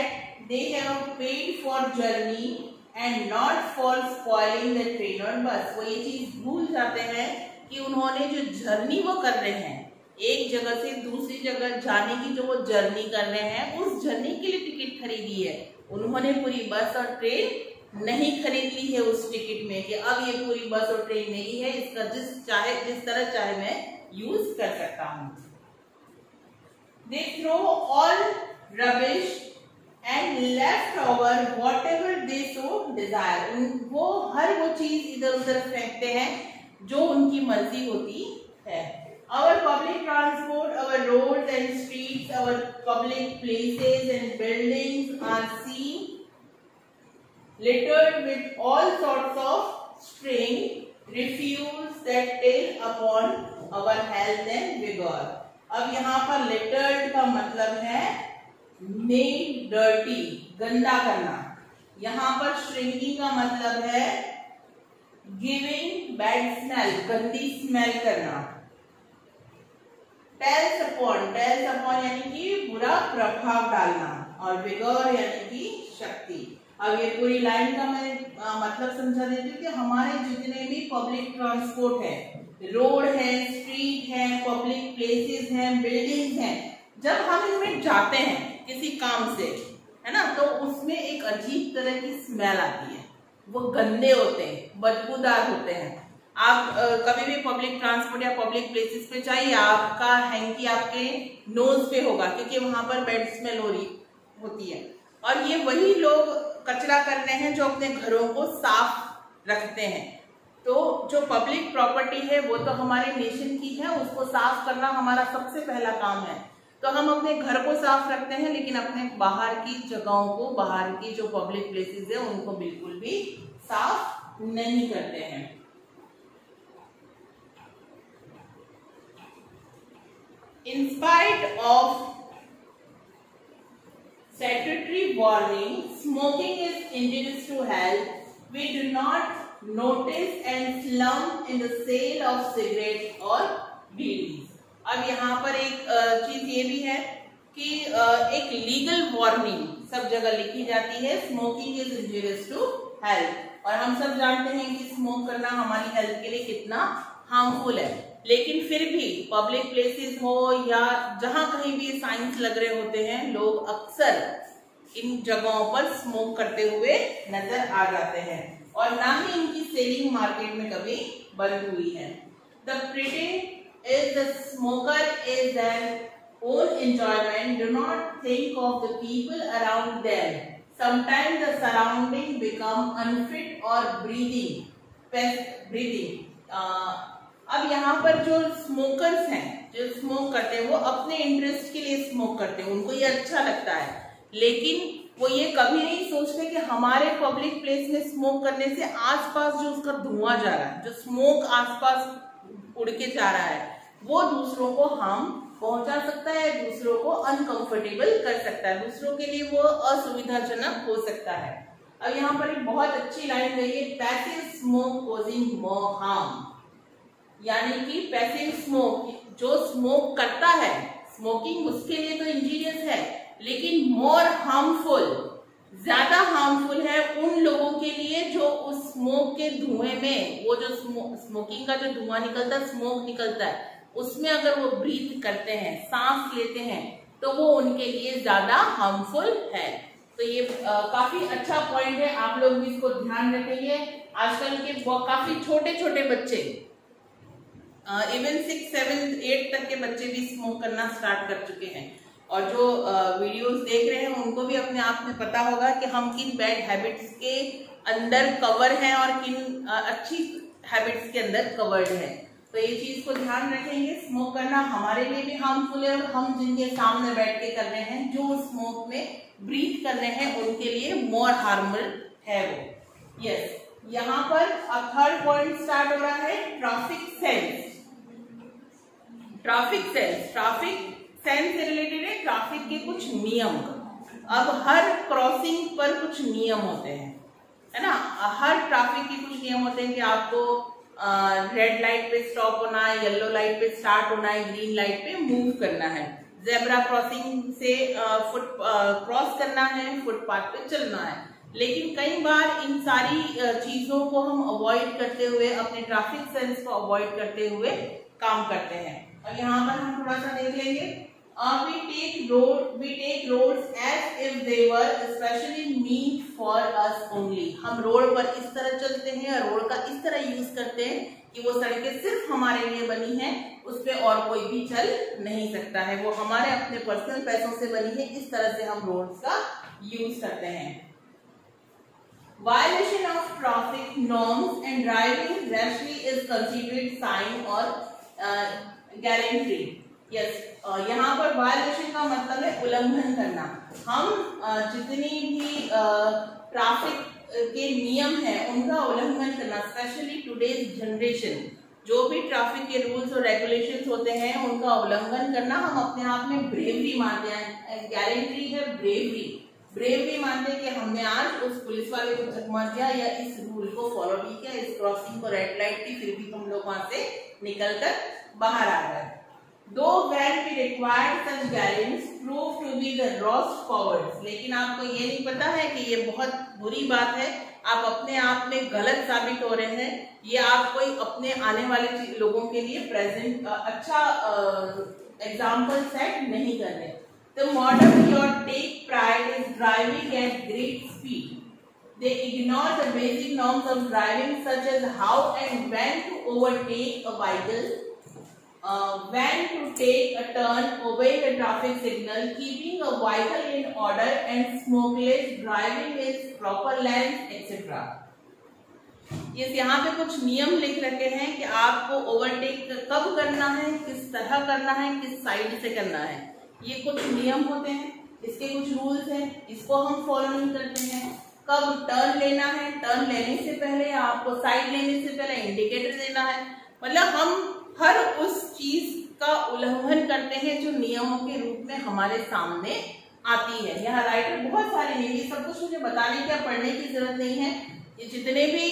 they have paid for journey and not for spoiling the train or bus। वो ये चीज भूल जाते हैं कि उन्होंने जो जर्नी वो कर रहे हैं, एक जगह से दूसरी जगह जाने की जो वो जर्नी कर रहे हैं, उस जर्नी के लिए टिकट खरीदी है। उन्होंने पूरी बस और ट्रेन नहीं खरीद ली है उस टिकट में कि अब ये पूरी बस और ट्रेन मेरी है, इसका जिस तरह चाहे मैं यूज कर सकता हूँ। They throw all rubbish and left over whatever they so desire। वो हर वो चीज इधर उधर फेंकते हैं जो उनकी मर्जी होती है। Our public transport, our roads and streets, our public places and buildings are seen littered with all sorts of string, refuse that tell upon our health and vigor। अब यहाँ पर littered का मतलब है made dirty, गंदा करना। यहाँ पर shrinking का मतलब है giving bad smell, गंदी smell करना। tells upon यानी कि बुरा प्रभाव डालना, और vigor यानी कि शक्ति। अब ये पूरी लाइन का मैं मतलब समझा देती हूँ कि हमारे जितने भी पब्लिक ट्रांसपोर्ट है, रोड है, स्ट्रीट है, पब्लिक प्लेसेस हैं, बिल्डिंग्स हैं, जब हम इनमें जाते हैं किसी काम से, है ना, तो उसमें एक अजीब तरह की स्मेल आती है। वो गंदे होते हैं, बदबूदार होते हैं। आप कभी भी पब्लिक ट्रांसपोर्ट या पब्लिक प्लेसेस पे जाइए, आपका हैंकी आपके नोज पे होगा क्योंकि वहां पर बैड स्मेल हो रही होती है। और ये वही लोग कचरा कर रहे हैं जो अपने घरों को साफ रखते हैं। तो जो पब्लिक प्रॉपर्टी है वो तो हमारे नेशन की है, उसको साफ करना हमारा सबसे पहला काम है। तो हम अपने घर को साफ रखते हैं, लेकिन अपने बाहर की जगहों को, बाहर की जो पब्लिक प्लेसेस है उनको बिल्कुल भी साफ नहीं करते हैं। In spite of statutory warning, smoking is injurious to health, we do not notice and slump in the sale of cigarettes or bidis. अब यहाँ पर एक चीज ये भी है कि एक लीगल वार्निंग सब जगह लिखी जाती है, smoking is injurious to health. और हम सब जानते हैं कि स्मोक करना हमारी हेल्थ के लिए कितना हार्मफुल है, लेकिन फिर भी पब्लिक प्लेसेस हो या जहां कहीं भी साइंस लग रहे होते हैं, लोग अक्सर इन जगहों पर स्मोक करते हुए नजर आ जाते हैं और ना ही इनकी सेलिंग मार्केट में कभी बंद हुई है। The pretend is the smoker is an own enjoyment, do not think of the people around them, sometimes the surrounding become unfit or breathing. अब यहाँ पर जो स्मोकर्स हैं, जो स्मोक करते हैं, वो अपने इंटरेस्ट के लिए स्मोक करते हैं, उनको ये अच्छा लगता है, लेकिन वो ये कभी नहीं सोचते कि हमारे पब्लिक प्लेस में स्मोक करने से आसपास जो उसका धुआं जा रहा है, जो स्मोक आसपास उड़ के जा रहा है, वो दूसरों को हार्म पहुंचा सकता है, दूसरों को अनकंफर्टेबल कर सकता है, दूसरों के लिए वो असुविधाजनक हो सकता है। अब यहाँ पर एक बहुत अच्छी लाइन रही है, passive smoke causing more harm, यानी कि पैसिव स्मोक, जो स्मोक करता है, स्मोकिंग उसके लिए तो इंजीरियस है, लेकिन मोर हार्मफुल, ज्यादा हार्मफुल है उन लोगों के लिए जो उस स्मोक के धुएं में, वो जो स्मोकिंग का जो धुआं निकलता है, स्मोक निकलता है, उसमें अगर वो ब्रीथ करते हैं, सांस लेते हैं, तो वो उनके लिए ज्यादा हार्मफुल है। तो ये काफी अच्छा पॉइंट है, आप लोग भी इसको ध्यान रखेंगे। आजकल के काफी छोटे छोटे बच्चे, इवन 6, 7, 8 तक के बच्चे भी स्मोक करना स्टार्ट कर चुके हैं, और जो वीडियोस देख रहे हैं उनको भी अपने आप में पता होगा कि हम किन बैड हैबिट्स के अंदर कवर हैं और किन अच्छी हैबिट्स के अंदर कवर्ड है। तो ये चीज को ध्यान रखेंगे, स्मोक करना हमारे लिए भी हार्मफुल है, और हम जिनके सामने बैठ के कर रहे हैं, जो स्मोक में ब्रीथ कर रहे हैं, उनके लिए मोर हार्मफुल है वो। यस, यहाँ पर अब थर्ड पॉइंट स्टार्ट हो रहा है, ट्रैफिक सेंस। ट्रैफिक सेंस से रिलेटेड है ट्रैफिक के कुछ नियम। अब हर क्रॉसिंग पर कुछ नियम होते हैं, है ना, हर ट्रैफिक के कुछ नियम होते हैं कि आपको रेड लाइट पे स्टॉप होना है, येलो लाइट पे स्टार्ट होना है, ग्रीन लाइट पे मूव करना है। जेब्रा क्रॉसिंग से फुट क्रॉस करना है, फुटपाथ पे चलना है। लेकिन कई बार इन सारी चीजों को हम अवॉइड करते हुए, अपने ट्रैफिक सेंस को अवॉइड करते हुए काम करते हैं। और यहाँ पर हम थोड़ा सा देख लेंगे, we take roads as if they were especially meant for us only। हम रोड पर इस तरह चलते हैं, रोड का इस तरह यूज करते हैं कि वो सड़कें सिर्फ हमारे लिए बनी है, उस पे और कोई भी चल नहीं सकता है, वो हमारे अपने पर्सनल पैसों से बनी है। इस तरह से हम रोड्स का यूज करते हैं। Violation of traffic norms and driving rashly is considered sign or gallantry। Yes, यहाँ पर वायलेशन का मतलब है उल्लंघन करना। हम जितनी भी ट्रैफिक के नियम हैं उनका उल्लंघन करना, स्पेशली टुडेज जनरेशन, जो भी ट्रैफिक के रूल्स और रेगुलेशंस होते हैं उनका उल्लंघन करना हम अपने आप में ब्रेवरी मानते हैं। गैरेंटी है ब्रेवरी मानते हैं कि हमने आज उस पुलिस वाले को चकमा दिया या इस रूल को फॉलो नहीं किया, इस क्रॉसिंग को रेड लाइट थी फिर भी हम लोग वहां से निकलकर बाहर आ गए। Though when we required such gallants proved to be the lost cowards। लेकिन आपको ये नहीं पता है कि ये बहुत बुरी बात है, आप अपने आप में गलत साबित हो रहे हैं, ये आप कोई अपने आने वाले लोगों के लिए प्रेजेंट अच्छा एग्जाम्पल सेट नहीं कर रहे। The model your take pride is driving at great speed। They ignore the basic norms of driving such as how and when to overtake a vehicle, when to take a turn, obey the traffic signal, keeping a vehicle in order and smokeless driving is proper length etc। ये यहाँ पे कुछ नियम लिख रखे हैं कि आपको ओवरटेक कब करना है, किस तरह करना है, किस साइड से करना है। ये कुछ नियम होते हैं, इसके कुछ रूल्स हैं, इसको हम फॉलो नहीं करते हैं। कब टर्न लेना है, टर्न लेने से पहले आपको साइड लेने से पहले इंडिकेटर देना है, मतलब हम हर उस चीज का उल्लंघन करते हैं जो नियमों के रूप में हमारे सामने आती है। यहाँ राइटर बहुत सारे नियम, ये सब कुछ मुझे बताने की या पढ़ने की जरूरत नहीं है। ये जितने भी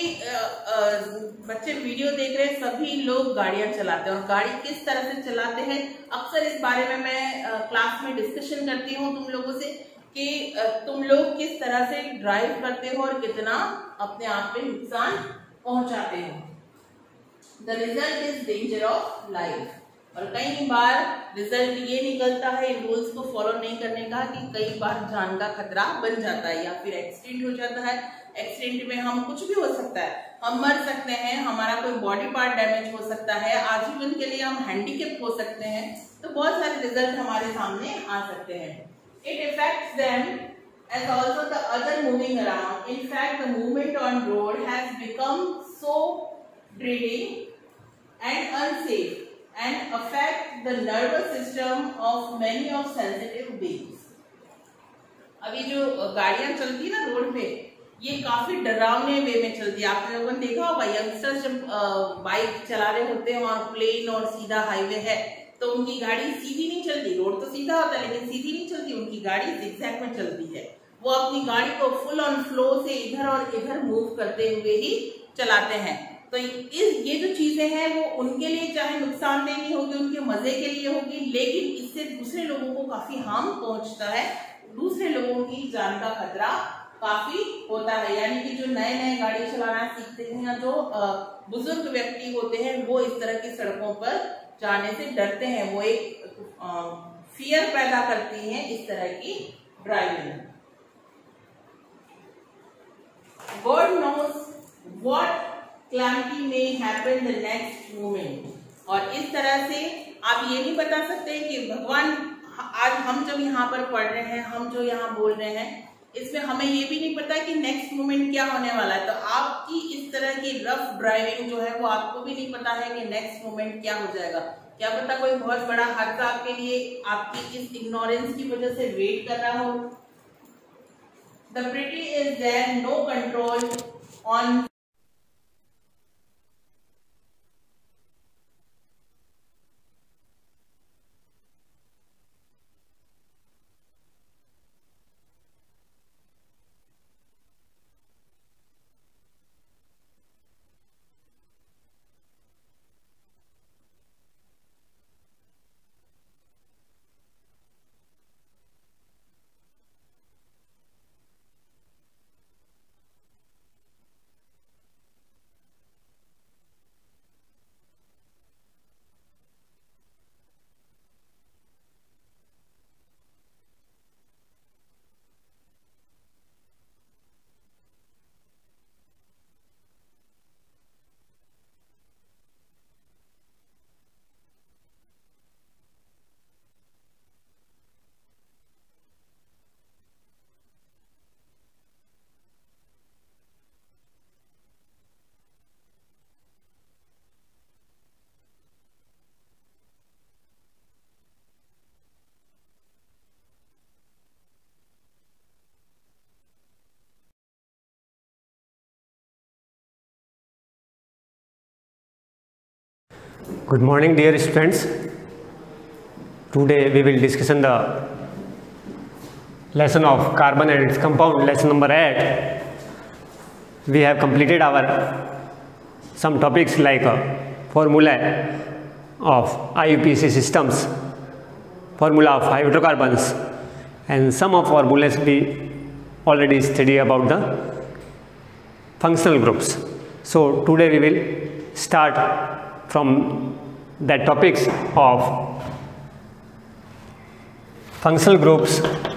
बच्चे वीडियो देख रहे हैं सभी लोग गाड़ियां चलाते हैं, और गाड़ी किस तरह से चलाते हैं अक्सर इस बारे में मैं क्लास में डिस्कशन करती हूँ तुम लोगों से कि तुम लोग किस तरह से ड्राइव करते हो और कितना अपने आप पे नुकसान पहुंचाते हो। The result is danger of life। और कई बार रिजल्ट ये निकलता है इन रूल्स को फॉलो नहीं करने का कि कई बार जान का खतरा बन जाता है या फिर एक्सीडेंट हो जाता है। एक्सीडेंट में हम कुछ भी हो सकता है, हम मर सकते हैं, हमारा कोई बॉडी पार्ट डैमेज हो सकता है, आजीवन के लिए हम हैंडीकैप हो सकते हैं, तो बहुत सारे रिजल्ट हमारे सामने आ सकते हैं। It affects them as also the other moving around। In fact, the movement on road has become so dreary and unsafe and affect the nervous system of many of sensitive beings। अभी जो गाड़ियां चलती है ना रोड पे, ये काफी डरावने वे में चलती है। आप लोगों ने देखा होगा यंगस्टर्स जब बाइक चला रहे होते हैं और प्लेन और सीधा हाईवे है तो उनकी गाड़ी सीधी नहीं चलती। रोड तो सीधा होता है लेकिन सीधी नहीं चलती, उनकी गाड़ी जिगजैग में चलती है। वो अपनी गाड़ी को फुल ऑन फ्लो से इधर और इधर मूव करते हुए ही चलाते हैं। तो ये जो चीजें हैं वो उनके लिए चाहे नुकसानदेह नहीं होगी, उनके मजे के लिए होगी, लेकिन इससे दूसरे लोगों को काफी हार्म पहुंचता है, दूसरे लोगों की जान का खतरा काफी होता है। यानी कि जो नए नए गाड़ी चलाना सीखते हैं या जो बुजुर्ग व्यक्ति होते हैं वो इस तरह की सड़कों पर जाने से डरते हैं, वो एक फियर पैदा करती है इस तरह की driving. God knows what calamity may happen the next moment। और इस तरह से आप ये नहीं बता सकते कि भगवान, आज हम जब यहाँ पर पढ़ रहे हैं, हम जो यहाँ बोल रहे हैं, इसमें हमें ये भी नहीं पता कि नेक्स्ट मोमेंट क्या होने वाला है। तो आपकी इस तरह की रफ ड्राइविंग जो है वो आपको भी नहीं पता है कि नेक्स्ट मोमेंट क्या हो जाएगा। क्या पता कोई बहुत बड़ा हादसा आपके लिए आपकी इस इग्नोरेंस की वजह से वेट कर रहा हो। The pretty is there no control on Good morning, dear students. Today we will discuss the lesson of carbon and its compound, lesson number 8. We have completed our some topics like formula of IUPAC systems, formula of hydrocarbons, and some of formulas we already study about the functional groups. So today we will start from that topics of functional groups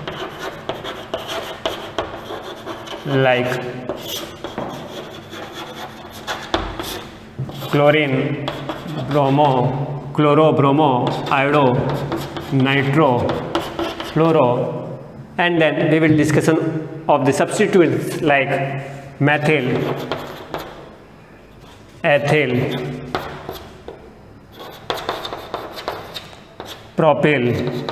like chlorine, bromo, chloro, bromo, iodo, nitro, fluoro, and then we will discuss of the substituents like methyl, ethyl, propyl,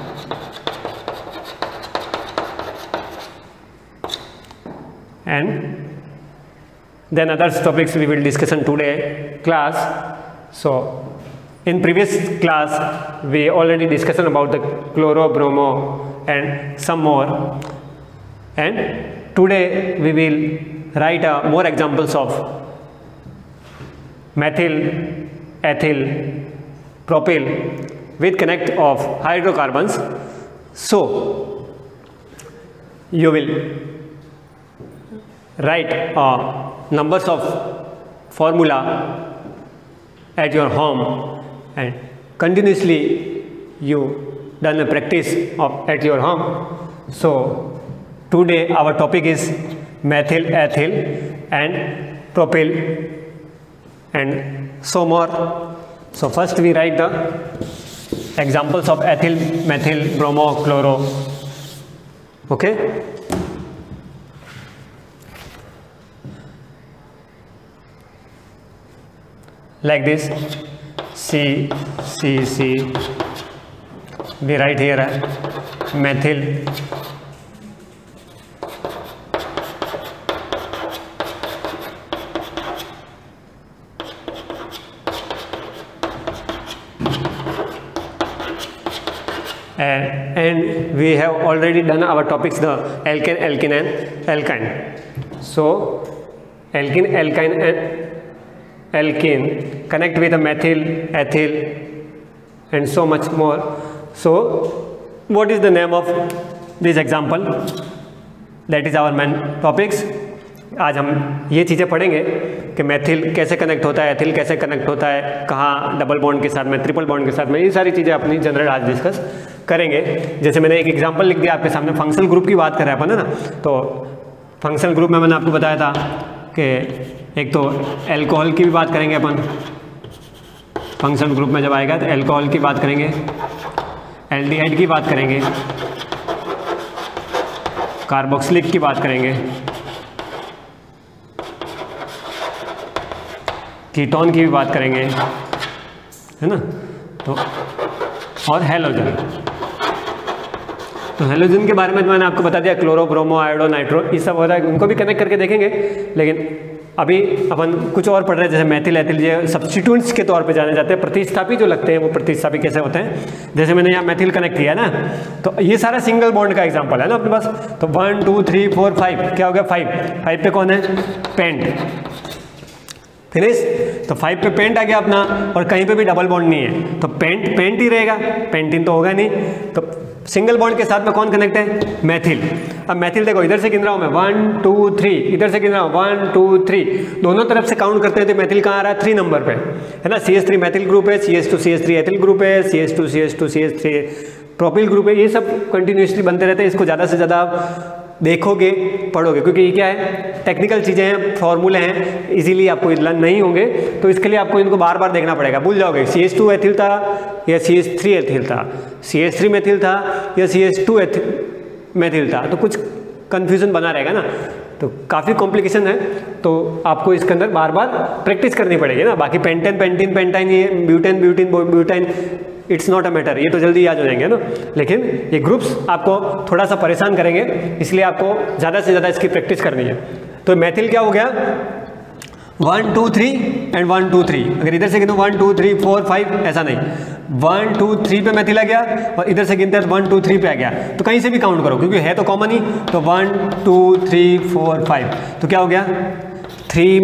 and then other topics we will discuss in today class. So in previous class we already discussed about the chloro, bromo and some more, and today we will write more examples of methyl, ethyl, propyl with connect of hydrocarbons. So you will write numbers of formula at your home, and continuously you done a practice of at your home. So today our topic is methyl, ethyl and propyl and so more. So first we write the examples of ethyl, methyl, bromo, chloro. Okay. Like this, C, C, C. We write here methyl, and we have already done our topics, the alkane, alkene and alkyne. So alkene, alkyne and alkene connect with a methyl, ethyl and so much more. So what is the name of this example? That is our main topics. आज हम ये चीज़ें पढ़ेंगे कि मेथिल कैसे कनेक्ट होता है, एथिल कैसे कनेक्ट होता है, कहाँ डबल बॉन्ड के साथ में, ट्रिपल बॉन्ड के साथ में, ये सारी चीज़ें अपनी जनरल आज डिस्कस करेंगे. जैसे मैंने एक एग्जांपल लिख दिया आपके सामने, फंक्शनल ग्रुप की बात कर रहे हैं अपन, है ना. तो फंक्शनल ग्रुप में मैंने आपको बताया था कि एक तो एल्कोहल की भी बात करेंगे अपन. फंक्शनल ग्रुप में जब आएगा तो एल्कोहल की बात करेंगे, एल्डिहाइड की बात करेंगे, कार्बोक्सिलिक की बात करेंगे, कीटोन की भी बात करेंगे, है ना. तो और हैलोजन. तो हैलोजन के बारे में मैंने आपको बता दिया, क्लोरो, ब्रोमो, आयोडो, नाइट्रो, ये सब हो रहा है, उनको भी कनेक्ट करके देखेंगे. लेकिन अभी अपन कुछ और पढ़ रहे हैं, जैसे मेथिल, एथिल, ये सब्स्टिट्यूएंट्स के तौर पे जाने जाते हैं. प्रतिस्थापी जो लगते हैं वो प्रतिस्थापी कैसे होते हैं, जैसे मैंने यहाँ मेथिल कनेक्ट किया ना, तो ये सारा सिंगल बॉन्ड का एग्जांपल है ना अपने पास. तो 1 2 3 4 5 क्या हो गया, 5 पे कौन है, पेंट. फिनिश. तो 5 पे पेंट आ गया अपना, और कहीं पे भी डबल बॉन्ड नहीं है, तो पेंट ही रहेगा, पेंटिन तो होगा नहीं. तो सिंगल बॉन्ड के साथ में कौन कनेक्ट है, मेथिल. अब मेथिल देखो, इधर से गिन रहा हूँ मैं 1 2 3, इधर से गिन रहा हूँ 1 2 3, दोनों तरफ से काउंट करते हैं तो मेथिल कहाँ आ रहा है, 3 नंबर पे, है ना. CH3 मेथिल ग्रुप है, CH2 CH3 एथिल ग्रुप है, CH2 CH2 CH3 propyl group है. ये सब कंटिन्यूसली बनते रहते हैं. इसको ज़्यादा से ज़्यादा देखोगे, पढ़ोगे, क्योंकि ये क्या है, टेक्निकल चीज़ें हैं, फॉर्मूले हैं, इजीली आपको लर्न नहीं होंगे. तो इसके लिए आपको इनको बार बार देखना पड़ेगा, भूल जाओगे. CH2 एथिल था या CH3 एथिल था, CH3 मेथिल था या CH2 मेथिल था, तो कुछ कन्फ्यूज़न बना रहेगा ना. तो काफ़ी कॉम्प्लिकेशन है, तो आपको इसके अंदर बार बार प्रैक्टिस करनी पड़ेगी ना. बाकी पेंटेन, पेंटीन, पेंटाइन, ये butane, butene, butyne, it's not a matter, ये तो जल्दी याद हो जाएंगे ना. लेकिन ये ग्रुप्स आपको थोड़ा सा परेशान करेंगे, इसलिए आपको ज़्यादा से ज़्यादा इसकी प्रैक्टिस करनी है. तो मेथिल क्या हो गया, 1 2 3 एंड 1 2 3, अगर इधर से गिनो 1 2 3 4 5, ऐसा नहीं, 1 2 3 पे मैथिल आ गया और इधर से गिनते हैं 1 2 3 पे आ गया, तो कहीं से भी काउंट करो क्योंकि है तो कॉमन ही, तो 1 2 3 4 5, तो क्या हो गया 3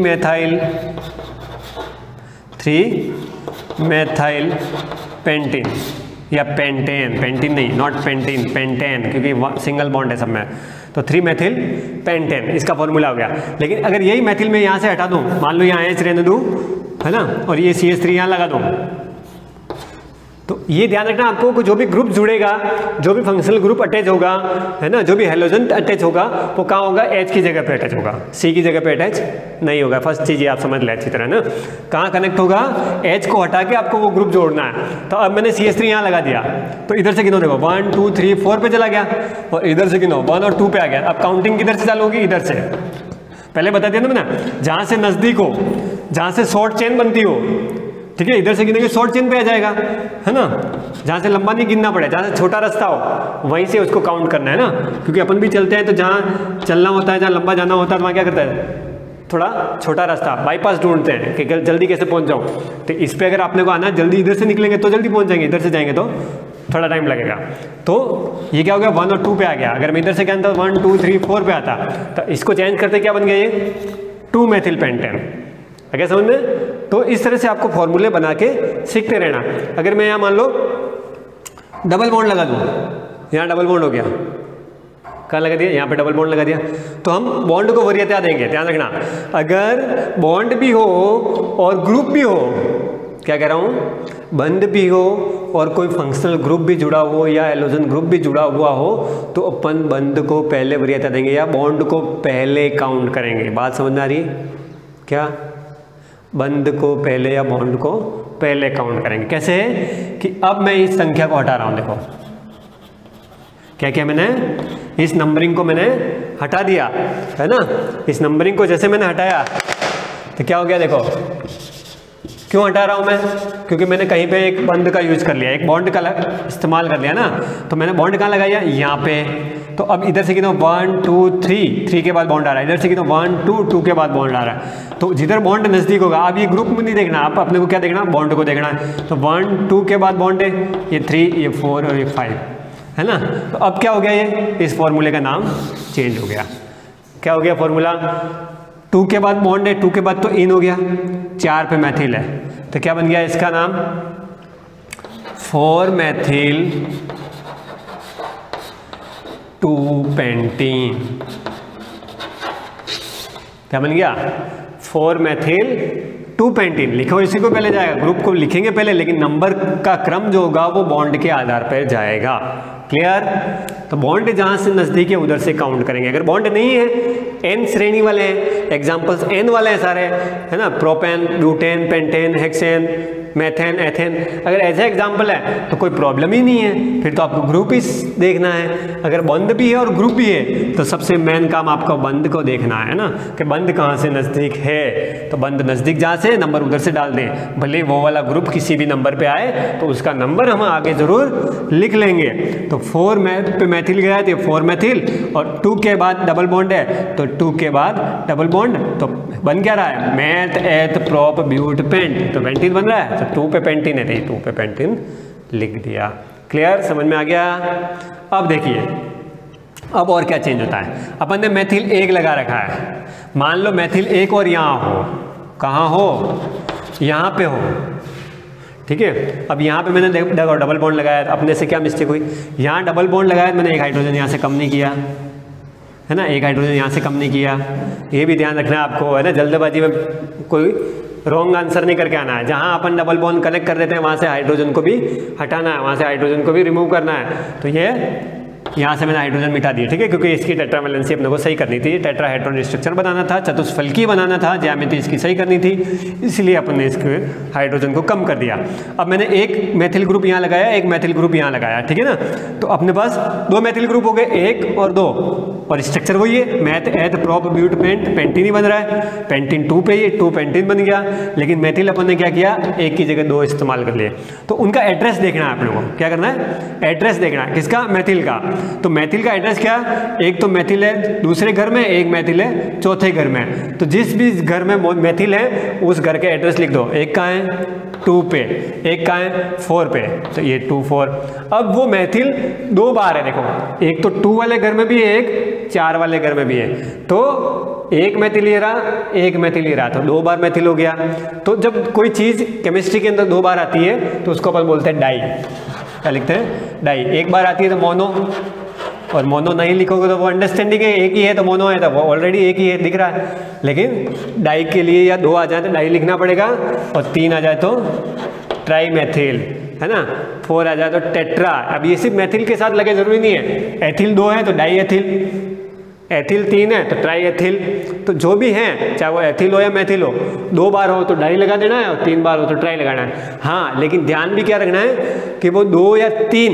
मेथाइल पेंटीन या पेंटेन, पेंटीन नहीं, नॉट पेंटीन, पेंटेन, क्योंकि सिंगल बॉन्ड है सब में, तो 3 मेथिल पेंटेन इसका फॉर्मूला हो गया। लेकिन अगर यही मेथिल मैं यहाँ से हटा दूँ, मान लो यहाँ H रहने दूँ, है ना, और ये CH3 यहाँ लगा दूँ, तो ये ध्यान रखना आपको कि जो भी ग्रुप जुड़ेगा, जो भी फंक्शनल ग्रुप अटैच होगा, है ना, जो भी हेलोजन अटैच होगा वो कहाँ होगा, H की जगह पे अटैच होगा, C की जगह पे अटैच नहीं होगा। फर्स्ट चीज़ ये आप समझ लें अच्छी तरह ना, कहाँ कनेक्ट होगा, H को हटा के आपको वो ग्रुप जोड़ना है। तो अब मैंने CH3 यहाँ लगा दिया, तो इधर से गिनो, देखो 1 2 3 4 पे चला गया और इधर से गिनो 1 और 2 पे आ गया। अब काउंटिंग किधर से चालू होगी, इधर से, पहले बता दिया ना मैंने, जहाँ से नज़दीक हो, जहाँ से शॉर्ट चेन बनती हो, ठीक है, इधर से गिनेंगे शॉर्ट चेन पे आ जाएगा, है ना, जहाँ से लंबा नहीं गिनना पड़े, जहाँ से छोटा रास्ता हो वहीं से उसको काउंट करना है ना, क्योंकि अपन भी चलते हैं तो जहाँ चलना होता है, जहाँ लंबा जाना होता है, तो वहाँ क्या करता है, थोड़ा छोटा रास्ता बाईपास ढूंढते हैं कि जल्दी कैसे पहुँच जाऊँ। तो इस पर अगर आपने को आना है, जल्दी इधर से निकलेंगे तो जल्दी पहुँच जाएंगे, इधर से जाएंगे तो थोड़ा टाइम लगेगा। तो ये क्या हो गया, 1 और 2 पे आ गया। अगर मैं इधर से क्या था 1 2 3 4 पे आता, तो इसको चेंज करते क्या बन गया, ये 2 मेथिल पेंटेन। क्या समझ में? तो इस तरह से आपको फॉर्मूले बना के सीखते रहना। अगर मैं यहाँ मान लो डबल बॉन्ड लगा दूँ, यहाँ डबल बॉन्ड हो गया, कहाँ लगा दिया, यहाँ पे डबल बॉन्ड लगा दिया, तो हम बॉन्ड को वरीयता देंगे। ध्यान रखना, अगर बॉन्ड भी हो और ग्रुप भी हो, क्या कह रहा हूँ, बंद भी हो और कोई फंक्शनल ग्रुप भी जुड़ा हो या हेलोजन ग्रुप भी जुड़ा हुआ हो, तो अपन बंद को पहले वरीयता देंगे या बॉन्ड को पहले काउंट करेंगे। बात समझ में आ रही क्या? बंद को पहले या बॉन्ड को पहले काउंट करेंगे। कैसे है कि अब मैं इस संख्या को हटा रहा हूं, देखो क्या क्या मैंने इस नंबरिंग को मैंने हटा दिया, है ना। इस नंबरिंग को जैसे मैंने हटाया तो क्या हो गया, देखो क्यों हटा रहा हूं मैं, क्योंकि मैंने कहीं पे एक बंद का यूज कर लिया, एक बॉन्ड का इस्तेमाल कर लिया ना। तो मैंने बॉन्ड कहाँ लगाया, यहाँ पे। तो अब इधर से गिनो 1 2 3 के बाद बॉन्ड आ रहा है, इधर से गिनो 1 2 के बाद बॉन्ड आ रहा है। तो जिधर बॉन्ड नजदीक होगा, अब ये ग्रुप में नहीं देखना, आप अपने को क्या देखना, बॉन्ड को देखना है। तो 1 2 के बाद बॉन्ड है, ये 3 ये 4 और ये 5, है ना। तो अब क्या हो गया, ये इस फॉर्मूले का नाम चेंज हो गया। क्या हो गया फॉर्मूला, 2 के बाद बॉन्ड है, 2 के बाद तो इन हो गया, 4 पे मैथिल है, तो क्या बन गया इसका नाम, 4 मैथिल 2 पेंटीन। क्या बन गया, 4 मैथिल 2 पेंटीन। लिखो इसी को पहले जाएगा, ग्रुप को लिखेंगे पहले, लेकिन नंबर का क्रम जो होगा वो बॉन्ड के आधार पर जाएगा। क्लियर? तो बॉन्ड जहां से नजदीक है उधर से काउंट करेंगे। अगर बॉन्ड नहीं है, n श्रेणी वाले हैं, एग्जांपल्स n वाले हैं सारे, है ना, propane, butane, pentane, hexane, methane, ethane, अगर ऐसा एग्जाम्पल है तो कोई प्रॉब्लम ही नहीं है, फिर तो आपको ग्रुप ही देखना है। अगर बंद भी है और ग्रुप भी है तो सबसे मेन काम आपको बंद को देखना है ना, कि बंद कहाँ से नज़दीक है। तो बंद नज़दीक जहाँ से, नंबर उधर से डाल दें, भले वो वाला ग्रुप किसी भी नंबर पे आए तो उसका नंबर हम आगे ज़रूर लिख लेंगे। तो 4 पे मैथिल गया तो 4 मैथिल, और 2 के बाद डबल बॉन्ड है तो 2 के बाद डबल बॉन्ड, तो बन क्या रहा है, meth eth prop but pent, तो पेंटीन बन रहा है। तो 2 पे पेंटीन है, तो 2 पे पेंटीन लिख दिया। क्लियर? समझ में आ गया? अब देखिए, अब और क्या चेंज होता है। अपन ने मैथिल 1 लगा रखा है, मान लो मैथिल 1 और यहाँ हो, कहाँ हो, यहाँ पे हो, ठीक है। अब यहाँ पे मैंने देखो डबल बॉन्ड लगाया, अपने से क्या मिस्टेक हुई, यहाँ डबल बॉन्ड लगाया, मैंने एक हाइड्रोजन यहाँ से कम नहीं किया, है ना, एक हाइड्रोजन यहाँ से कम नहीं किया। ये भी ध्यान रखना है आपको, है ना, जल्दबाजी में कोई रॉन्ग आंसर नहीं करके आना है। जहाँ अपन डबल बॉन्ड कनेक्ट कर देते हैं वहाँ से हाइड्रोजन को भी हटाना है, वहाँ से हाइड्रोजन को भी रिमूव करना है। तो ये यहाँ से मैंने हाइड्रोजन मिटा दिया, ठीक है, क्योंकि इसकी टेट्रावैलेंसी अपने को सही करनी थी, टेट्राहेड्रॉन स्ट्रक्चर बनाना था, चतुष्फलकी बनाना था, ज्यामिति इसकी सही करनी थी, इसलिए अपन ने इसके हाइड्रोजन को कम कर दिया। अब मैंने एक मैथिल ग्रुप यहाँ लगाया, एक मैथिल ग्रुप यहाँ लगाया, ठीक है ना। तो अपने पास 2 मैथिल ग्रुप हो गए, 1 और 2, और स्ट्रक्चर वही है, meth eth prop but pent, pentene ही बन रहा है। पेंटीन 2 पे ही 2 पेंटीन बन गया, लेकिन मैथिल अपन ने क्या किया, 1 की जगह 2 इस्तेमाल कर लिए। तो उनका एड्रेस देखना है आप लोगों को, क्या करना है, एड्रेस देखना है, किसका, मैथिल का। तो मैथिल का एड्रेस क्या, एक तो मैथिल है दूसरे घर में, एक मैथिल है चौथे घर में। तो जिस भी घर में मैथिल है उस घर के एड्रेस लिख दो। एक कहाँ है 2 पे, एक कहाँ है 4 पे, तो ये 2 4। अब वो मैथिल 2 बार है, देखो एक तो 2 वाले घर में भी है, एक 4 वाले घर में भी है। तो एक मैथिल ये रहा, एक मैथिल ये रहा, तो 2 बार मैथिल हो गया। तो जब कोई चीज़ केमिस्ट्री के अंदर 2 बार आती है तो उसको अपन बोलते हैं डाई। क्या लिखते हैं, डाई। एक बार आती है तो मोनो, और मोनो नहीं लिखोगे तो वो अंडरस्टैंडिंग है, एक ही है तो मोनो है, तो वो ऑलरेडी एक ही है दिख रहा है। लेकिन डाई के लिए या 2 आ जाए तो डाई लिखना पड़ेगा, और 3 आ जाए तो ट्राई मैथिल, है ना, 4 आ जाए तो टेट्रा। अब ये सिर्फ मैथिल के साथ लगे जरूरी नहीं है, एथिल 2 है तो डाई एथिल, एथिल 3 है तो ट्राई एथिल। तो जो भी है चाहे वो एथिल हो या मैथिल हो, 2 बार हो तो डाई लगा देना है, और 3 बार हो तो ट्राई लगाना है। हाँ, लेकिन ध्यान भी क्या रखना है कि वो 2 या 3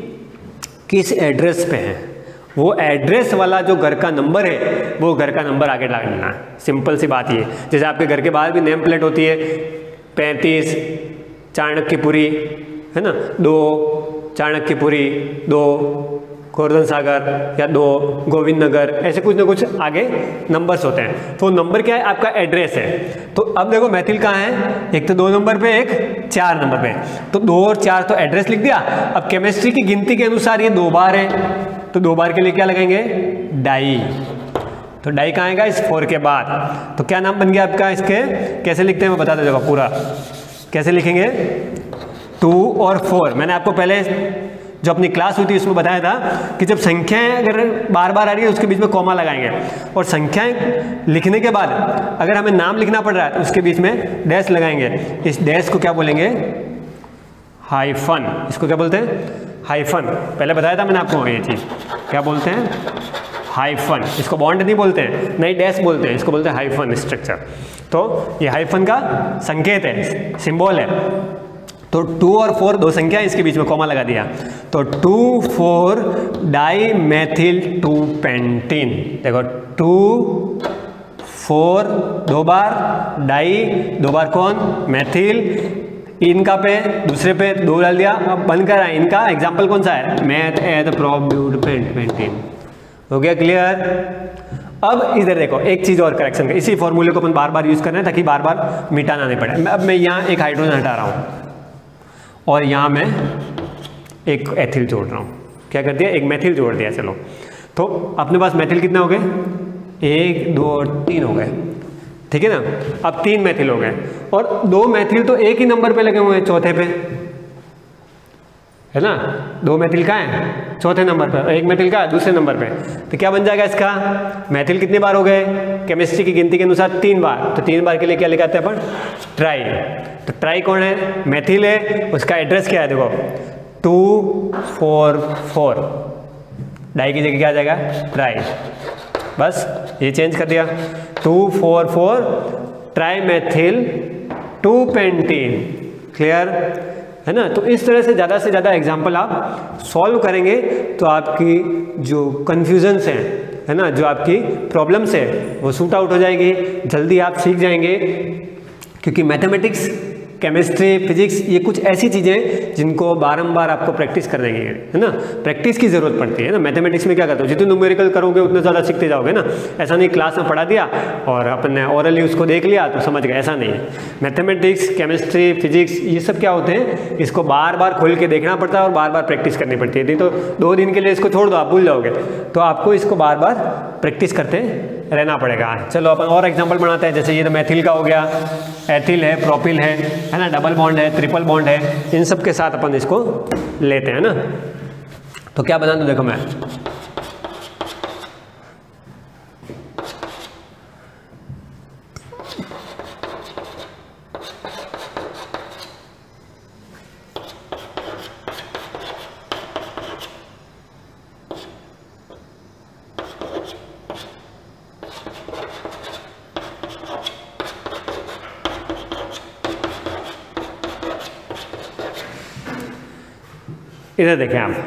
किस एड्रेस पे है, वो एड्रेस वाला जो घर का नंबर है वो घर का नंबर आगे डालना है। सिंपल सी बात ये, जैसे आपके घर के बाहर भी नेम प्लेट होती है 35 चाणक्यपुरी, है ना, 2 चाणक्यपुरी, 2 गोवर्धन सागर, या 2 गोविंद नगर, ऐसे कुछ ना कुछ आगे नंबर्स होते हैं। तो नंबर क्या है, आपका एड्रेस है। तो अब देखो मैथिल कहाँ है, एक तो 2 नंबर पे, एक 4 नंबर पे, तो 2 और 4 तो एड्रेस लिख दिया। अब केमिस्ट्री की गिनती के अनुसार ये 2 बार है, तो 2 बार के लिए क्या लगाएंगे, डाई। तो डाई कहाँ आएगा, इस 4 के बाद। तो क्या नाम बन गया आपका, इसके कैसे लिखते हैं मैं बता देगा पूरा, कैसे लिखेंगे 2 और 4। मैंने आपको पहले जो अपनी क्लास हुई थी उसमें बताया था कि जब संख्याएं अगर बार बार आ रही है उसके बीच में कॉमा लगाएंगे, और संख्याएं लिखने के बाद अगर हमें नाम लिखना पड़ रहा है तो उसके बीच में डैश लगाएंगे। इस डैश को क्या बोलेंगे, हाइफन। इसको क्या बोलते हैं, हाइफन। पहले बताया था मैंने आपको ये चीज़, क्या बोलते हैं, हाइफन। इसको बॉन्ड नहीं बोलते हैं, नहीं डैश बोलते हैं, इसको बोलते हैं हाइफन स्ट्रक्चर। तो ये हाइफन का संकेत है, सिंबल है। तो 2 और 4 2 संख्या, इसके बीच में कॉमा लगा दिया, तो 2 4 डाई मैथिल 2 पेंटीन। देखो 2 4 2 बार डाई, 2 बार कौन, मैथिल। इनका पे दूसरे पे 2 डाल दिया। अब बंद कर रहा है, इनका एग्जाम्पल कौन सा है, meth eth prop but pentene. हो गया क्लियर। अब इधर देखो एक चीज़ और करेक्शन, इसी फॉर्मूले को अपन बार बार यूज़ कर रहे हैं ताकि बार बार मिटाना नहीं पड़े। अब मैं यहाँ एक हाइड्रोजन हटा रहा हूँ और यहाँ मैं एक एथिल जोड़ रहा हूँ। क्या कर दिया, एक मैथिल जोड़ दिया। चलो, तो अपने पास मैथिल कितने हो गए, 1 2 और 3 हो गए, ठीक है ना। अब 3 मैथिल हो गए, और 2 मैथिल तो एक ही नंबर पे लगे हुए हैं, चौथे पे, है ना। 2 मैथिल का है चौथे नंबर पर, एक मैथिल का है दूसरे नंबर पे। तो क्या बन जाएगा इसका, मैथिल कितने बार हो गए, केमिस्ट्री की गिनती के अनुसार 3 बार। तो 3 बार के लिए क्या लिखाते हैं अपन, ट्राई। तो ट्राई कौन है, मैथिल है, उसका एड्रेस क्या है, देखो 2 4 4। डाई की जगह क्या आ जाएगा, ट्राई। बस ये चेंज कर दिया, 2 4 4 ट्राई मैथिल 2 पेंटीन। क्लियर है ना। तो इस तरह से ज़्यादा एग्जाम्पल आप सॉल्व करेंगे तो आपकी जो कन्फ्यूजन्स हैं, है ना, जो आपकी प्रॉब्लम्स है वो सूट आउट हो जाएगी, जल्दी आप सीख जाएंगे। क्योंकि मैथमेटिक्स, केमिस्ट्री, फिजिक्स ये कुछ ऐसी चीज़ें जिनको बारंबार आपको प्रैक्टिस करने की, है ना, प्रैक्टिस की ज़रूरत पड़ती है ना। मैथमेटिक्स में क्या करते हो, जितने न्यूमेरिकल करोगे उतने ज़्यादा सीखते जाओगे ना। ऐसा नहीं क्लास में पढ़ा दिया और अपन ने ओरली उसको देख लिया तो समझ गए, ऐसा नहीं है। मैथमेटिक्स, केमिस्ट्री, फिजिक्स ये सब क्या होते हैं, इसको बार बार खोल के देखना पड़ता है और बार बार प्रैक्टिस करनी पड़ती है। नहीं तो 2 दिन के लिए इसको छोड़ दो, आप भूल जाओगे। तो आपको इसको बार बार प्रैक्टिस करते रहना पड़ेगा। चलो अपन और एग्जाम्पल बनाते हैं। जैसे ये तो मैथिल का हो गया, एथिल है, प्रोपिल है ना, डबल बॉन्ड है, ट्रिपल बॉन्ड है, इन सब के साथ अपन इसको लेते हैं ना। तो क्या बना दूं, देखो मैं इधर देखें आप,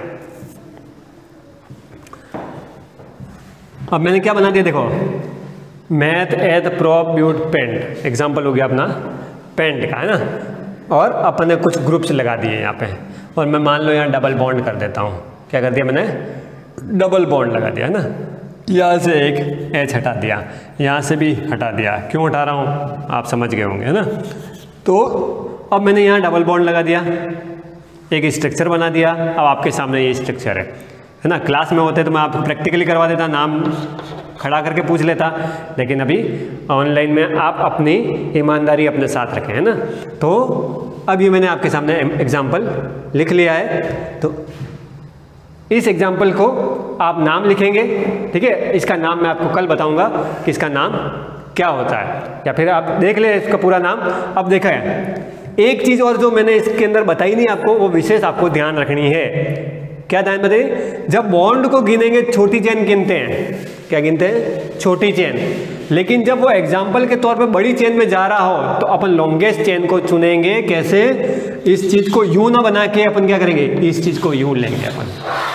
अब मैंने क्या बना दिया, देखो meth eth prop but pent, example हो गया अपना पेंट का, है ना। और अपन ने कुछ ग्रुप्स लगा दिए यहाँ पे, और मैं मान लो यहाँ डबल बॉन्ड कर देता हूँ। क्या कर दिया मैंने, डबल बॉन्ड लगा दिया है ना, यहाँ से एक एच हटा दिया, यहाँ से भी हटा दिया। क्यों हटा रहा हूँ आप समझ गए होंगे, है ना। तो अब मैंने यहाँ डबल बॉन्ड लगा दिया, एक स्ट्रक्चर बना दिया। अब आपके सामने ये स्ट्रक्चर है ना। क्लास में होते तो मैं आपको प्रैक्टिकली करवा देता, नाम खड़ा करके पूछ लेता, लेकिन अभी ऑनलाइन में आप अपनी ईमानदारी अपने साथ रखें, है ना। तो अब ये मैंने आपके सामने एग्जाम्पल लिख लिया है। तो इस एग्जाम्पल को आप नाम लिखेंगे, ठीक है। इसका नाम मैं आपको कल बताऊंगा कि इसका नाम क्या होता है, या फिर आप देख ले इसका पूरा नाम। अब देखा है एक चीज़ और जो मैंने इसके अंदर बताई नहीं आपको, वो विशेष आपको ध्यान रखनी है। क्या ध्यान बताइए, जब बॉन्ड को गिनेंगे छोटी चेन गिनते हैं, क्या गिनते हैं, छोटी चेन। लेकिन जब वो एग्जाम्पल के तौर पे बड़ी चेन में जा रहा हो तो अपन लॉन्गेस्ट चेन को चुनेंगे। कैसे, इस चीज को यूं ना बना के अपन क्या करेंगे, इस चीज को यूं लेंगे। अपन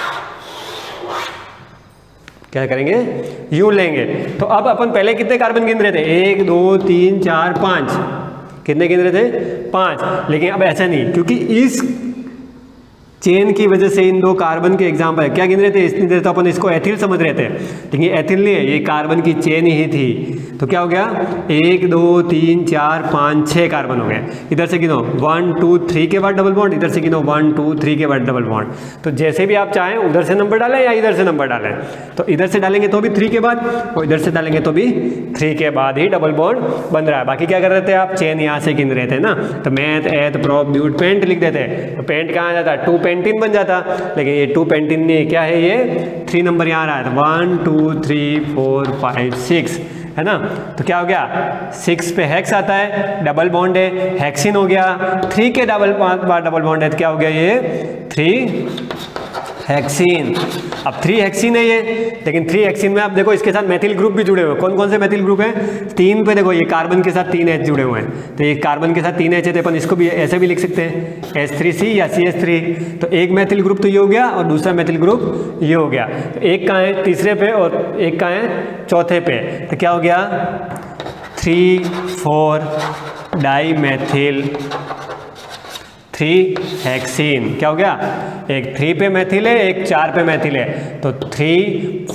क्या करेंगे, यूं लेंगे। तो अब अपन पहले कितने कार्बन गिन रहे थे, 1 2 3 4 5, कितने गिन रहे थे, 5। लेकिन अब ऐसा नहीं, क्योंकि इस चेन की वजह से इन दो कार्बन के एग्जाम्पल है। क्या गिन रहे थे, इतनी देर तो अपन इसको एथिल समझ रहे थे, लेकिन एथिल नहीं है, ये कार्बन की चेन ही थी। तो क्या हो गया, 1 2 3 4 5 6 कार्बन हो गए। इधर से गिनो 1 2 3 के बाद डबल बॉन्ड, इधर से गिनो 1 2 3 के बाद डबल बॉन्ड। तो जैसे भी आप चाहें उधर से नंबर डालें या इधर से नंबर डालें। तो इधर से डालेंगे तो भी 3 के बाद, और इधर से डालेंगे तो भी 3 के बाद ही डबल बॉन्ड बन रहा है। बाकी क्या कर रहे थे आप, चेन यहाँ से गिन रहे थे ना। तो math eth prop but paint लिख देते, तो पेंट कहाँ आ जाता, 2 पेंटिन बन जाता। लेकिन ये 2 पेंटिन नहीं, क्या है ये 3 नंबर यहाँ आ रहा है। 1 2 3 4 5 6, है ना। तो क्या हो गया, 6 पे हेक्स आता है, डबल बॉन्ड है, हेक्सिन हो गया। 3 के बार डबल बॉन्ड है, तो क्या हो गया ये 3 हेक्सिन। अब 3 हेक्सिन है ये, लेकिन 3 हेक्सिन में आप देखो इसके साथ मेथिल ग्रुप भी जुड़े हुए हैं। कौन कौन से मेथिल ग्रुप हैं, 3 पे देखो, ये कार्बन के साथ 3 H जुड़े हुए हैं। तो ये कार्बन के साथ 3 H है, तो अपन इसको भी ऐसे भी लिख सकते हैं, H3C या CH3। तो एक मेथिल ग्रुप तो ये हो गया, और दूसरा मेथिल ग्रुप ये हो गया। तो एक कहाँ है, तीसरे पे, और एक कहाँ है, चौथे पे। तो क्या हो गया, 3 4 डाई मेथिल 3 हेक्सिन। क्या हो गया, एक 3 पे मेथिल है, एक 4 पे मेथिल है। तो 3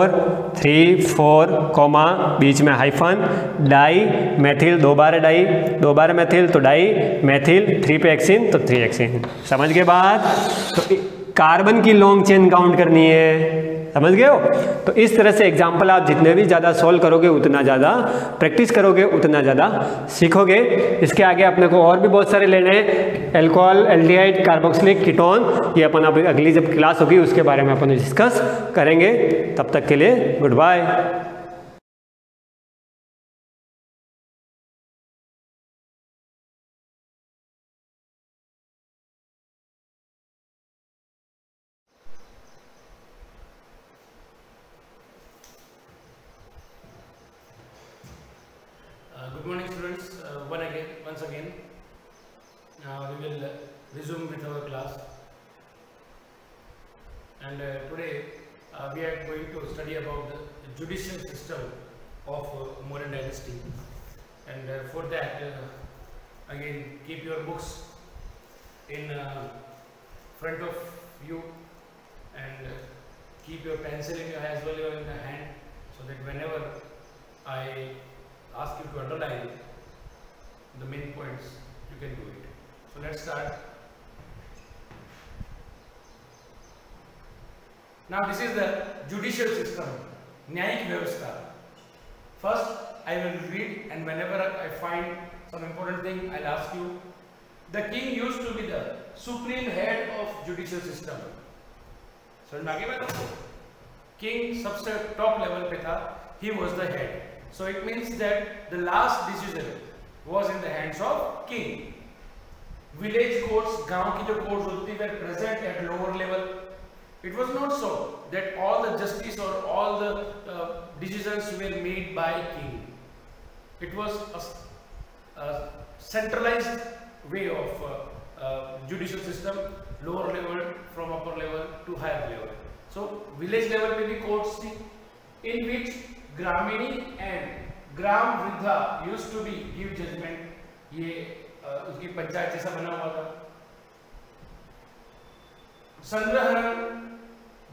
4 कॉमा बीच में हाइफन, डाई मेथिल, 2 बार डाई, 2 बार मेथिल, तो डाई मेथिल, 3 पे हेक्सिन, तो 3 हेक्सिन। समझ गए बात। तो कार्बन की लॉन्ग चेन काउंट करनी है, समझ गए हो। तो इस तरह से एग्जाम्पल आप जितने भी ज़्यादा सॉल्व करोगे, उतना ज़्यादा प्रैक्टिस करोगे, उतना ज़्यादा सीखोगे। इसके आगे अपने को और भी बहुत सारे लेने हैं, एल्कोहल, एल्डिहाइड, कार्बोक्सिलिक, कीटोन। ये अपन अब अगली जब क्लास होगी उसके बारे में अपन डिस्कस करेंगे। तब तक के लिए goodbye. Good morning students, once again we will resume with our class, and today we are going to study about the judicial system of Mauryan dynasty, and for that again keep your books in front of you, and keep your pencil in your as well in the hand, so that whenever I ask you to underline the main points, you can do it. So let's start. Now this is the judicial system, न्यायिक व्यवस्था. First I will read, and whenever I find some important thing I'll ask you. The king used to be the supreme head of judicial system. समझ में आ गई बात आपको? King सबसे top level पे था, he was the head. So it means that the last decision was in the hands of king. Village courts, गांव की जो courts होती were present at lower level. It was not so that all the justice or all the decisions were made by king. It was a centralized way of judicial system, lower level from upper level to higher level. So village level पे भी courts थी, in which Gramani and Gram Vriddha used to be give judgment. ये उसकी पंचायत जैसा बना हुआ था। संग्रहण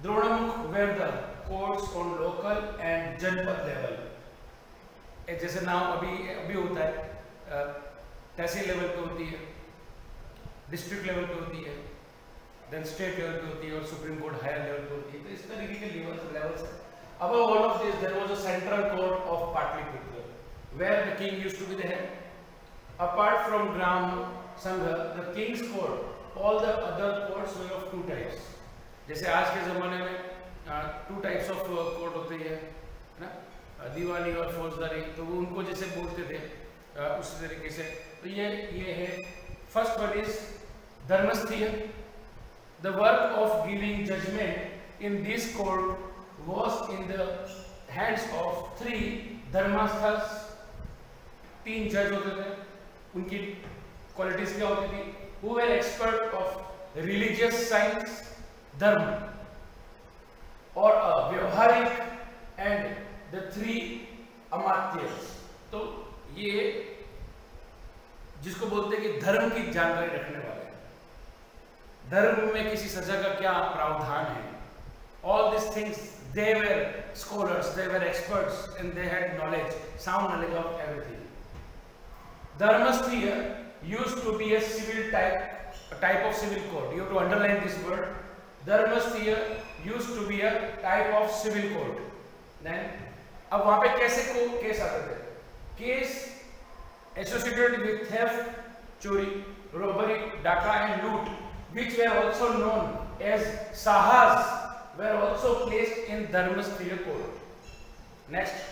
द्रोणमुख were the courts on local and जनपद level. जैसे नाम अभी होता है, तहसील लेवल पे होती है, डिस्ट्रिक्ट लेवल पे होती है, देन स्टेट लेवल पे होती है और सुप्रीम कोर्ट हायर लेवल पे होती है. तो इस तरीके के लेवल्स हैं. Above all of this, there was a central court of Patliputra, where the king used to be the head. Apart from Gram Sangha, the king's court, all the other courts were of two types. जैसे आज के ज़माने में टू टाइप्स ऑफ कोर्ट होते हैं ना, दीवानी और फौजदारी, तो वो उनको जैसे बोलते थे उसी तरीके से. तो ये है. First one is Dharmasthiya. The work of giving judgment in this court was in the hands of 3 Dharmasthas. 3 जज होते थे. उनकी क्वालिटीज क्या होती थी? Who were expert of religious science, धर्म और व्यवहारिक, एंड द 3 अमात्यस. तो ये जिसको बोलते हैं कि धर्म की जानकारी रखने वाले हैं. धर्म में किसी सजा का क्या प्रावधान है. All this things, they were scholars, they were experts, and they had knowledge, sound knowledge of everything. Dharmasthiya used to be a civil type of civil code. You have to underline this word. Dharmasthya used to be a type of civil code. Then, अब वहाँ पे कैसे को केस आते थे? Case associated with theft, चोरी, robbery, डाका and loot, which were also known as sahas, were also placed in Dharmasthya code. Next.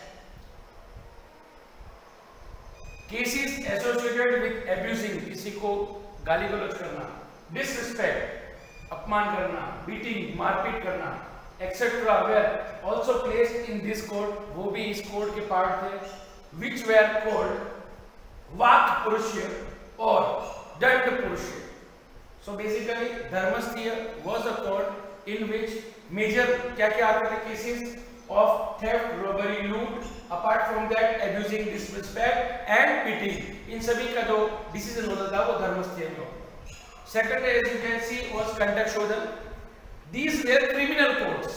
Cases associated with abusing, किसी को गाली गलौज करना, disrespect, अपमान करना, beating, मारपीट करना, etc. were also placed in this code. वो भी इस कोड के पार्ट थे, which were called वाक पुरुष्य और दंड पुरुष्य. So basically, धर्मस्थीय was a code in which major क्या आते थे cases of theft, robbery, loot, apart from that abusing, disrespect and beating. इन सभी का जो डिसीजन होता था वो धर्मस्थीय में. Second, as you can see, was contextual. These were criminal courts.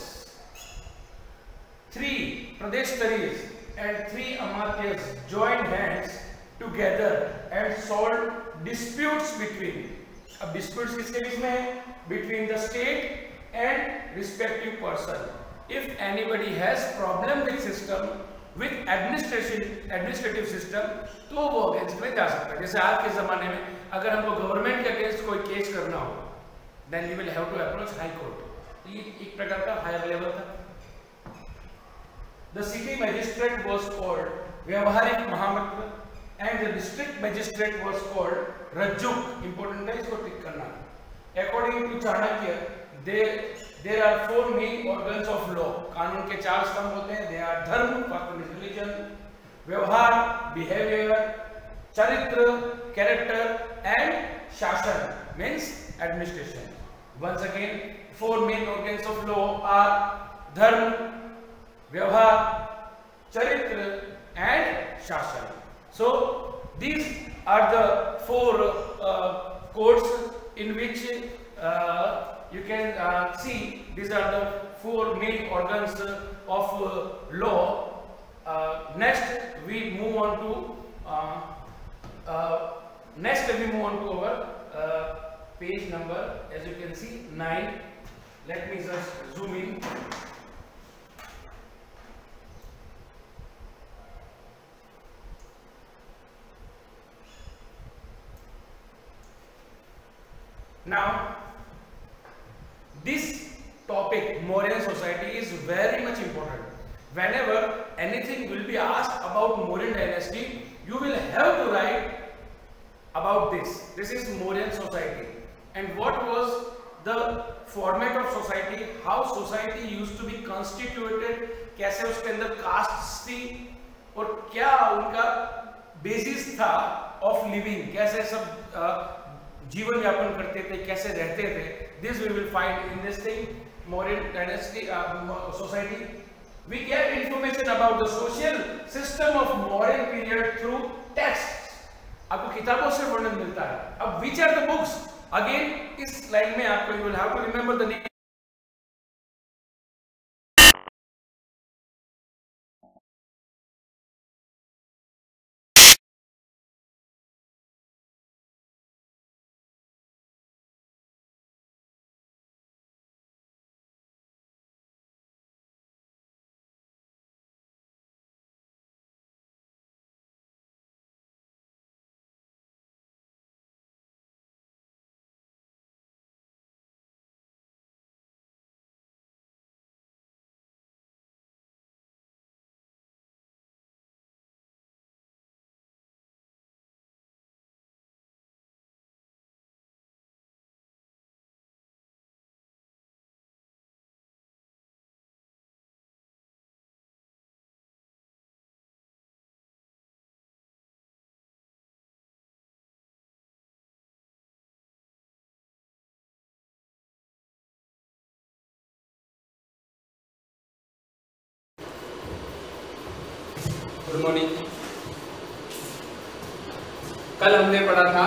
3 pradesh taris and 3 amatyas joined hands together and solved disputes between. अब disputes किसके बीच में है? Between the state and respective person. If anybody has problem with system, with administrative system, तो वो अगेंस्ट में जा सकता है. जैसे आज के जमाने में अगर हमको गवर्नमेंट के अगेंस्ट कोई केस करना हो, then you will have to approach high court. ये एक प्रकार का हायर लेवल था. The city magistrate was called व्यवहारिक महामंत्र and the district magistrate was called Rajjuka. Important है, इसको टिक करना. According to Chanakya, there are 4 main organs of law. कानून के 4 स्तंभ होते हैं. They are धर्म, first is religion, व्यवहार, behavior, चरित्र, character, and शासन, means administration. Once again, 4 main organs of law are धर्म, व्यवहार, चरित्र, and शासन. So these are the 4 codes in which you can see these are the 4 main organs of law. Next we move on to our page number, as you can see, 9. Let me just zoom in. Now this topic, Mauryan society, is very much important. Whenever anything will be asked about Mauryan dynasty, you will have to write about this. This is Mauryan society, and what was the format of society, how society used to be constituted, कैसे उसके अंदर castes थी और क्या उनका basis था of living, कैसे सब जीवन यापन करते थे, कैसे रहते थे. This we will find in this thing, Mauryan dynasty society. We get information about the social system of Mauryan period through texts. आपको किताबों से वर्णन मिलता है. अब which are the books? Again, इस लाइन में आपको you will have to remember the name. Good morning. कल हमने पढ़ा था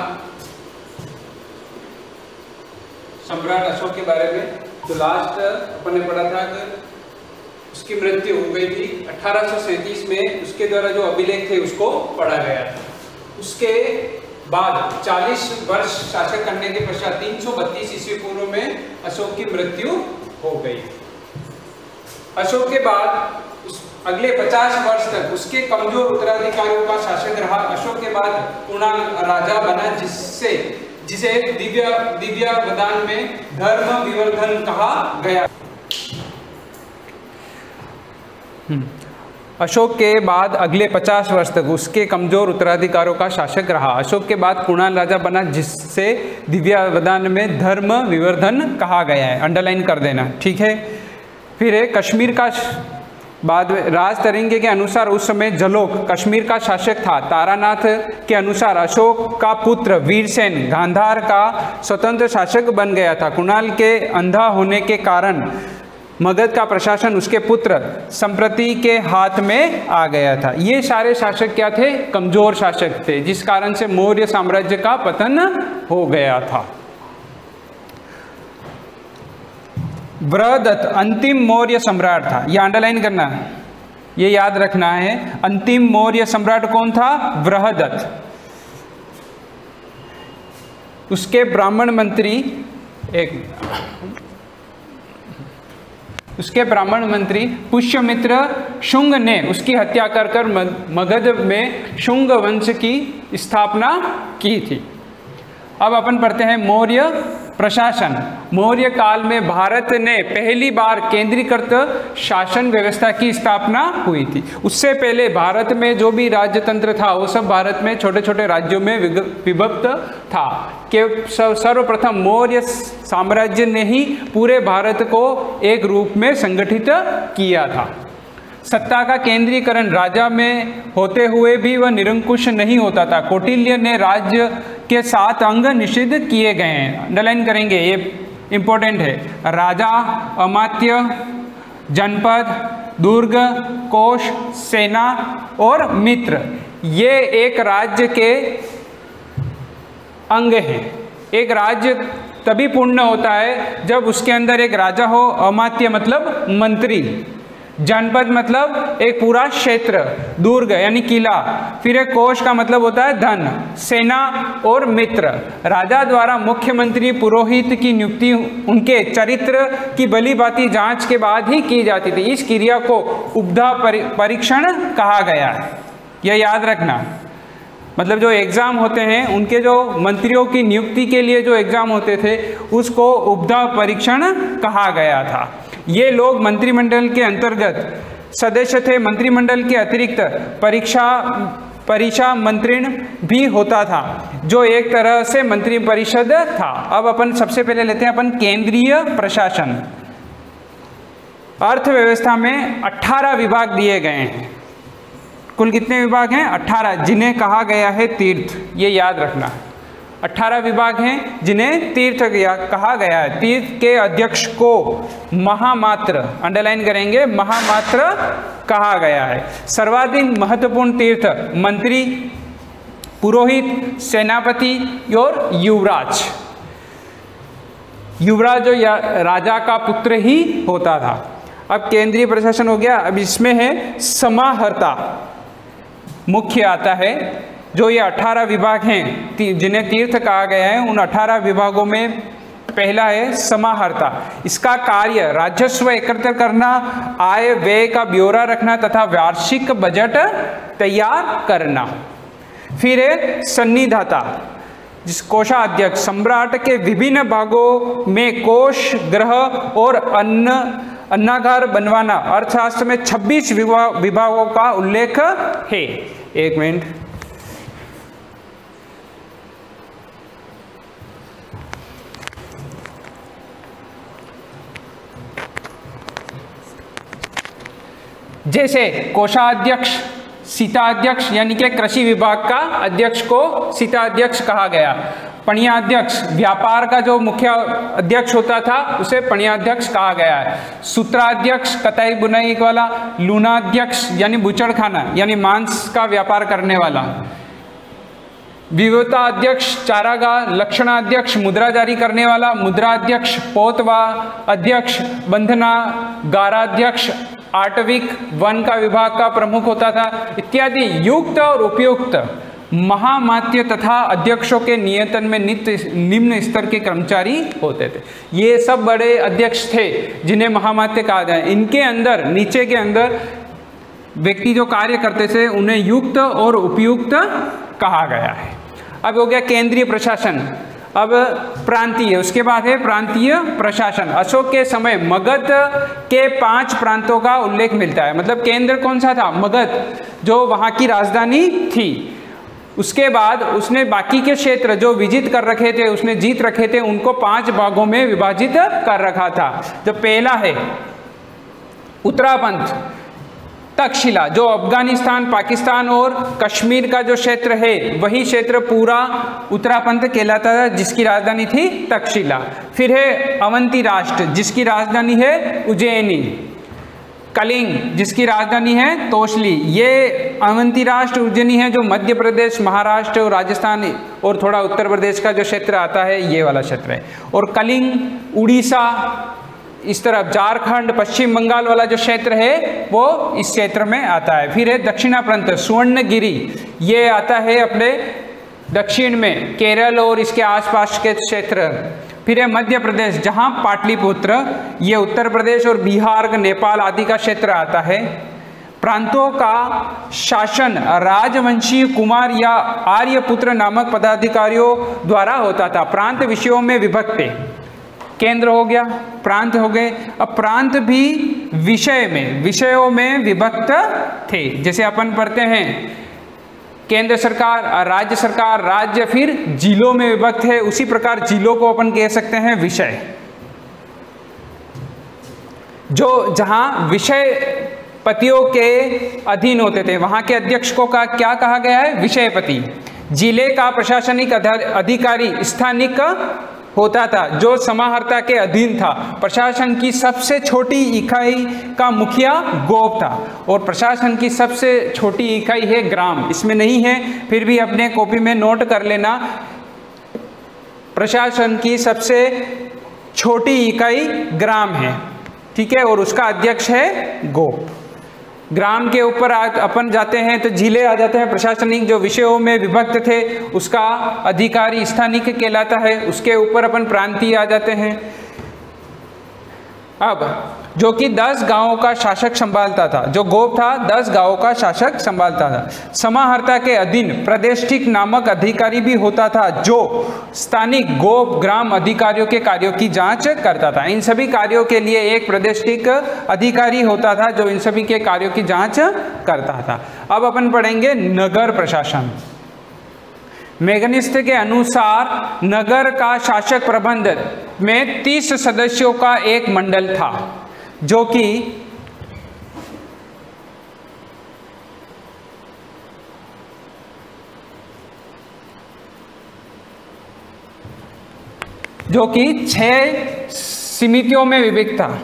सम्राट अशोक के बारे में। तो लास्ट अपन ने पढ़ा था कि उसकी मृत्यु हो गई थी 1837 में। उसके द्वारा जो अभिलेख थे उसको पढ़ा गया था। उसके बाद 40 वर्ष शासन करने के पश्चात 332 ईस्वी पूर्व में अशोक की मृत्यु हो गई। अशोक के बाद अगले 50 वर्ष तक उसके कमजोर उत्तराधिकारियों का शासन रहा। अशोक के बाद कुणाल राजा बना, जिसे दिव्य वदान में धर्म विवर्धन कहा गया। अशोक के बाद अगले 50 वर्ष तक उसके कमजोर उत्तराधिकारियों का शासक रहा। अशोक के बाद कुणाल राजा बना, जिससे दिव्यावदान में धर्म विवर्धन कहा गया है। अंडरलाइन कर देना, ठीक है। फिर है कश्मीर का बाद राज तरिंगे के अनुसार उस समय जलोक कश्मीर का शासक था। तारानाथ के अनुसार अशोक का पुत्र वीरसेन गांधार का स्वतंत्र शासक बन गया था। कुणाल के अंधा होने के कारण मगध का प्रशासन उसके पुत्र संप्रति के हाथ में आ गया था। ये सारे शासक क्या थे? कमजोर शासक थे, जिस कारण से मौर्य साम्राज्य का पतन हो गया था। बृहदत्त अंतिम मौर्य सम्राट था। ये अंडरलाइन करना, ये याद रखना है। अंतिम मौर्य सम्राट कौन था? बृहदत्त। उसके ब्राह्मण मंत्री पुष्यमित्र शुंग ने उसकी हत्या कर मगध में शुंग वंश की स्थापना की थी। अब अपन पढ़ते हैं मौर्य प्रशासन। मौर्य काल में भारत ने पहली बार केंद्रीकृत शासन व्यवस्था की स्थापना हुई थी। उससे पहले भारत में जो भी राज्य तंत्र था वो सब भारत में छोटे छोटे राज्यों में विभक्त था। कि सर्वप्रथम मौर्य साम्राज्य ने ही पूरे भारत को एक रूप में संगठित किया था। सत्ता का केंद्रीकरण राजा में होते हुए भी वह निरंकुश नहीं होता था। कौटिल्य ने राज्य के 7 अंग निषिद्ध किए गए हैं। अंडरलाइन करेंगे, ये इंपॉर्टेंट है। राजा, अमात्य, जनपद, दुर्ग, कोश, सेना और मित्र, ये एक राज्य के अंग हैं। एक राज्य तभी पूर्ण होता है जब उसके अंदर एक राजा हो। अमात्य मतलब मंत्री, जनपद मतलब एक पूरा क्षेत्र, दुर्ग यानी किला, फिर एक कोश का मतलब होता है धन, सेना और मित्र। राजा द्वारा मुख्यमंत्री पुरोहित की नियुक्ति उनके चरित्र की भली भांति जांच के बाद ही की जाती थी। इस क्रिया को उपधा परीक्षण कहा गया है। यह याद रखना, मतलब जो एग्ज़ाम होते हैं उनके जो मंत्रियों की नियुक्ति के लिए जो एग्ज़ाम होते थे उसको उपधा परीक्षण कहा गया था। ये लोग मंत्रिमंडल के अंतर्गत सदस्य थे। मंत्रिमंडल के अतिरिक्त परिषा मंत्रिण भी होता था, जो एक तरह से मंत्री परिषद था। अब अपन सबसे पहले लेते हैं अपन केंद्रीय प्रशासन। अर्थव्यवस्था में 18 विभाग दिए गए हैं। कुल कितने विभाग हैं? 18, जिन्हें कहा गया है तीर्थ। ये याद रखना, 18 विभाग हैं जिन्हें तीर्थ कहा गया है। तीर्थ के अध्यक्ष को महामात्र, अंडरलाइन करेंगे, महामात्र कहा गया है। सर्वाधिक महत्वपूर्ण तीर्थ मंत्री, पुरोहित, सेनापति और युवराज। युवराज जो राजा का पुत्र ही होता था। अब केंद्रीय प्रशासन हो गया। अब इसमें है समाहर्ता, मुख्य आता है। जो ये 18 विभाग हैं जिन्हें तीर्थ कहा गया है, उन 18 विभागों में पहला है समाहर्ता। इसका कार्य राजस्व एकत्र करना, आय व्यय का ब्यौरा रखना तथा वार्षिक बजट तैयार करना। फिर है सन्निधाता, जिस कोषाध्यक्ष, सम्राट के विभिन्न भागों में कोष, गृह और अन्नागार बनवाना। अर्थशास्त्र में 26 विभागों का उल्लेख है। एक मिनट, जैसे कोषाध्यक्ष, सीताध्यक्ष यानी कि कृषि विभाग का अध्यक्ष को सीताध्यक्ष कहा गया। पणियाध्यक्ष, व्यापार का जो मुख्य अध्यक्ष होता था उसे पणियाध्यक्ष कहा गया है। सूत्राध्यक्ष कताई बुनाई वाला, लूनाध्यक्ष यानी बुचड़खाना यानी मांस का व्यापार करने वाला, विविधता अध्यक्ष चारागाह, लक्षणाध्यक्ष मुद्रा जारी करने वाला, मुद्राध्यक्ष पोतवा अध्यक्ष, बंधना गाराध्यक्ष आटविक वन का विभाग का प्रमुख होता था इत्यादि। युक्त और उपयुक्त महामात्य तथा अध्यक्षों के नियंत्रण में निम्न स्तर के कर्मचारी होते थे। ये सब बड़े अध्यक्ष थे जिन्हें महामात्य कहा जाए। इनके अंदर, नीचे के अंदर व्यक्ति जो कार्य करते थे उन्हें युक्त और उपयुक्त कहा गया है। अब हो गया केंद्रीय प्रशासन। अब प्रांतीय, उसके बाद है प्रांतीय प्रशासन। अशोक के समय मगध के 5 प्रांतों का उल्लेख मिलता है। मतलब केंद्र कौन सा था? मगध, जो वहाँ की राजधानी थी। उसके बाद उसने बाकी के क्षेत्र जो विजित कर रखे थे, उसने जीत रखे थे, उनको 5 भागों में विभाजित कर रखा था। जो पहला है उत्तरापंथ, तक्षशिला, जो अफगानिस्तान, पाकिस्तान और कश्मीर का जो क्षेत्र है वही क्षेत्र पूरा उत्तरापंथ कहलाता था, जिसकी राजधानी थी तक्षशिला। फिर है अवंती राष्ट्र, जिसकी राजधानी है उज्जैनी। कलिंग, जिसकी राजधानी है तोशली। ये अवंती राष्ट्र उज्जैनी है जो मध्य प्रदेश, महाराष्ट्र और राजस्थान और थोड़ा उत्तर प्रदेश का जो क्षेत्र आता है ये वाला क्षेत्र है। और कलिंग उड़ीसा, इस तरफ झारखंड, पश्चिम बंगाल वाला जो क्षेत्र है वो इस क्षेत्र में आता है। फिर है दक्षिणापंथ, स्वर्णगिरी, ये आता है अपने दक्षिण में, केरल और इसके आसपास के क्षेत्र। फिर है मध्य प्रदेश, जहाँ पाटलिपुत्र, ये उत्तर प्रदेश और बिहार, नेपाल आदि का क्षेत्र आता है। प्रांतों का शासन राजवंशी कुमार या आर्यपुत्र नामक पदाधिकारियों द्वारा होता था। प्रांत विषयों में विभक्त है। केंद्र हो गया, प्रांत हो गए। अब प्रांत भी विषयों में विभक्त थे। जैसे अपन पढ़ते हैं केंद्र सरकार, राज्य सरकार, राज्य फिर जिलों में विभक्त है। उसी प्रकार जिलों को अपन कह सकते हैं विषय। जो जहां विषय पतियों के अधीन होते थे, वहां के अध्यक्षों का क्या कहा गया है? विषयपति। जिले का प्रशासनिक अधिकारी स्थानिक होता था, जो समाहर्ता के अधीन था। प्रशासन की सबसे छोटी इकाई का मुखिया गोप था, और प्रशासन की सबसे छोटी इकाई है ग्राम। इसमें नहीं है, फिर भी अपने कॉपी में नोट कर लेना। प्रशासन की सबसे छोटी इकाई ग्राम है, ठीक है, और उसका अध्यक्ष है गोप। ग्राम के ऊपर अपन जाते हैं तो जिले आ जाते हैं। प्रशासनिक जो विषयों में विभक्त थे उसका अधिकारी स्थानिक कहलाता है। उसके ऊपर अपन प्रांतीय आ जाते हैं। अब जो कि 10 गांवों का शासक संभालता था, जो गोप था 10 गांवों का शासक संभालता था। समाहर्ता के अधीन प्रदेशिक नामक अधिकारी भी होता था, जो स्थानिक गोप ग्राम अधिकारियों के कार्यों की जांच करता था। इन सभी कार्यों के लिए एक प्रदेशिक अधिकारी होता था जो इन सभी के कार्यों की जांच करता था। अब अपन पढ़ेंगे नगर प्रशासन। मेघनिस्थ के अनुसार नगर का शासक प्रबंध में 30 सदस्यों का एक मंडल था, जो कि जो कि 6 समितियों में विभक्त था।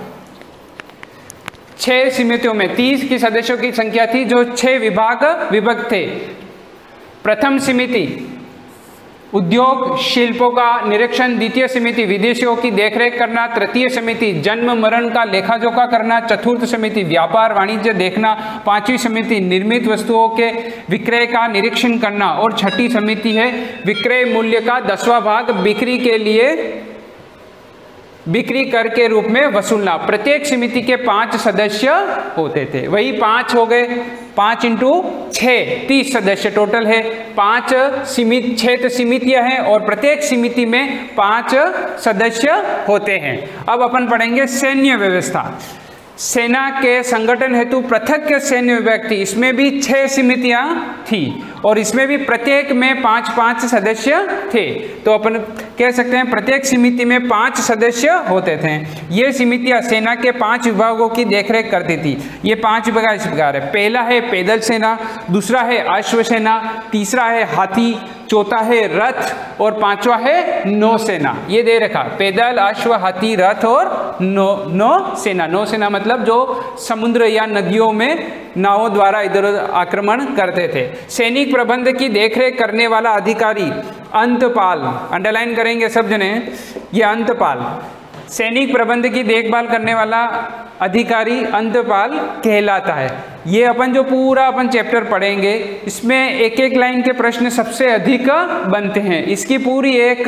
6 समितियों में 30 की सदस्यों की संख्या थी, जो 6 विभाग विभक्त थे। प्रथम समिति उद्योग शिल्पों का निरीक्षण, द्वितीय समिति विदेशियों की देखरेख करना, तृतीय समिति जन्म मरण का लेखा जोखा करना, चतुर्थ समिति व्यापार वाणिज्य देखना, 5वीं समिति निर्मित वस्तुओं के विक्रय का निरीक्षण करना, और 6ठी समिति है विक्रय मूल्य का 10वां भाग बिक्री के लिए बिक्री कर के रूप में वसूलना। प्रत्येक समिति के 5 सदस्य होते थे। वही 5 हो गए, 5 × 6 30 सदस्य टोटल है। 6 समितियां हैं और प्रत्येक समिति में 5 सदस्य होते हैं। अब अपन पढ़ेंगे सैन्य व्यवस्था। सेना के संगठन हेतु पृथक सैन्य विभाग थी। इसमें भी 6 समितियां थी और इसमें भी प्रत्येक में 5-5 सदस्य थे। तो अपन कह सकते हैं प्रत्येक समिति में 5 सदस्य होते थे। ये समितियां सेना के 5 विभागों की देखरेख करती थी। ये 5 विभाग इस प्रकार है, पहला है पैदल सेना, दूसरा है अश्वसेना, तीसरा है हाथी, चौथा है रथ और 5वां है नौसेना। ये दे रखा, पैदल, अश्व, हाथी, रथ और नौसेना। नौसेना मतलब जो समुद्र या नदियों में नावों द्वारा इधर उधर आक्रमण करते थे। सैनिक प्रबंध की देखरेख करने वाला अधिकारी अंतपाल, अंडरलाइन करेंगे सब जने, ये अंतपाल, सैनिक प्रबंध की देखभाल करने वाला अधिकारी अंतपाल कहलाता है। ये अपन जो पूरा अपन चैप्टर पढ़ेंगे इसमें एक एक लाइन के प्रश्न सबसे अधिक बनते हैं। इसकी पूरी एक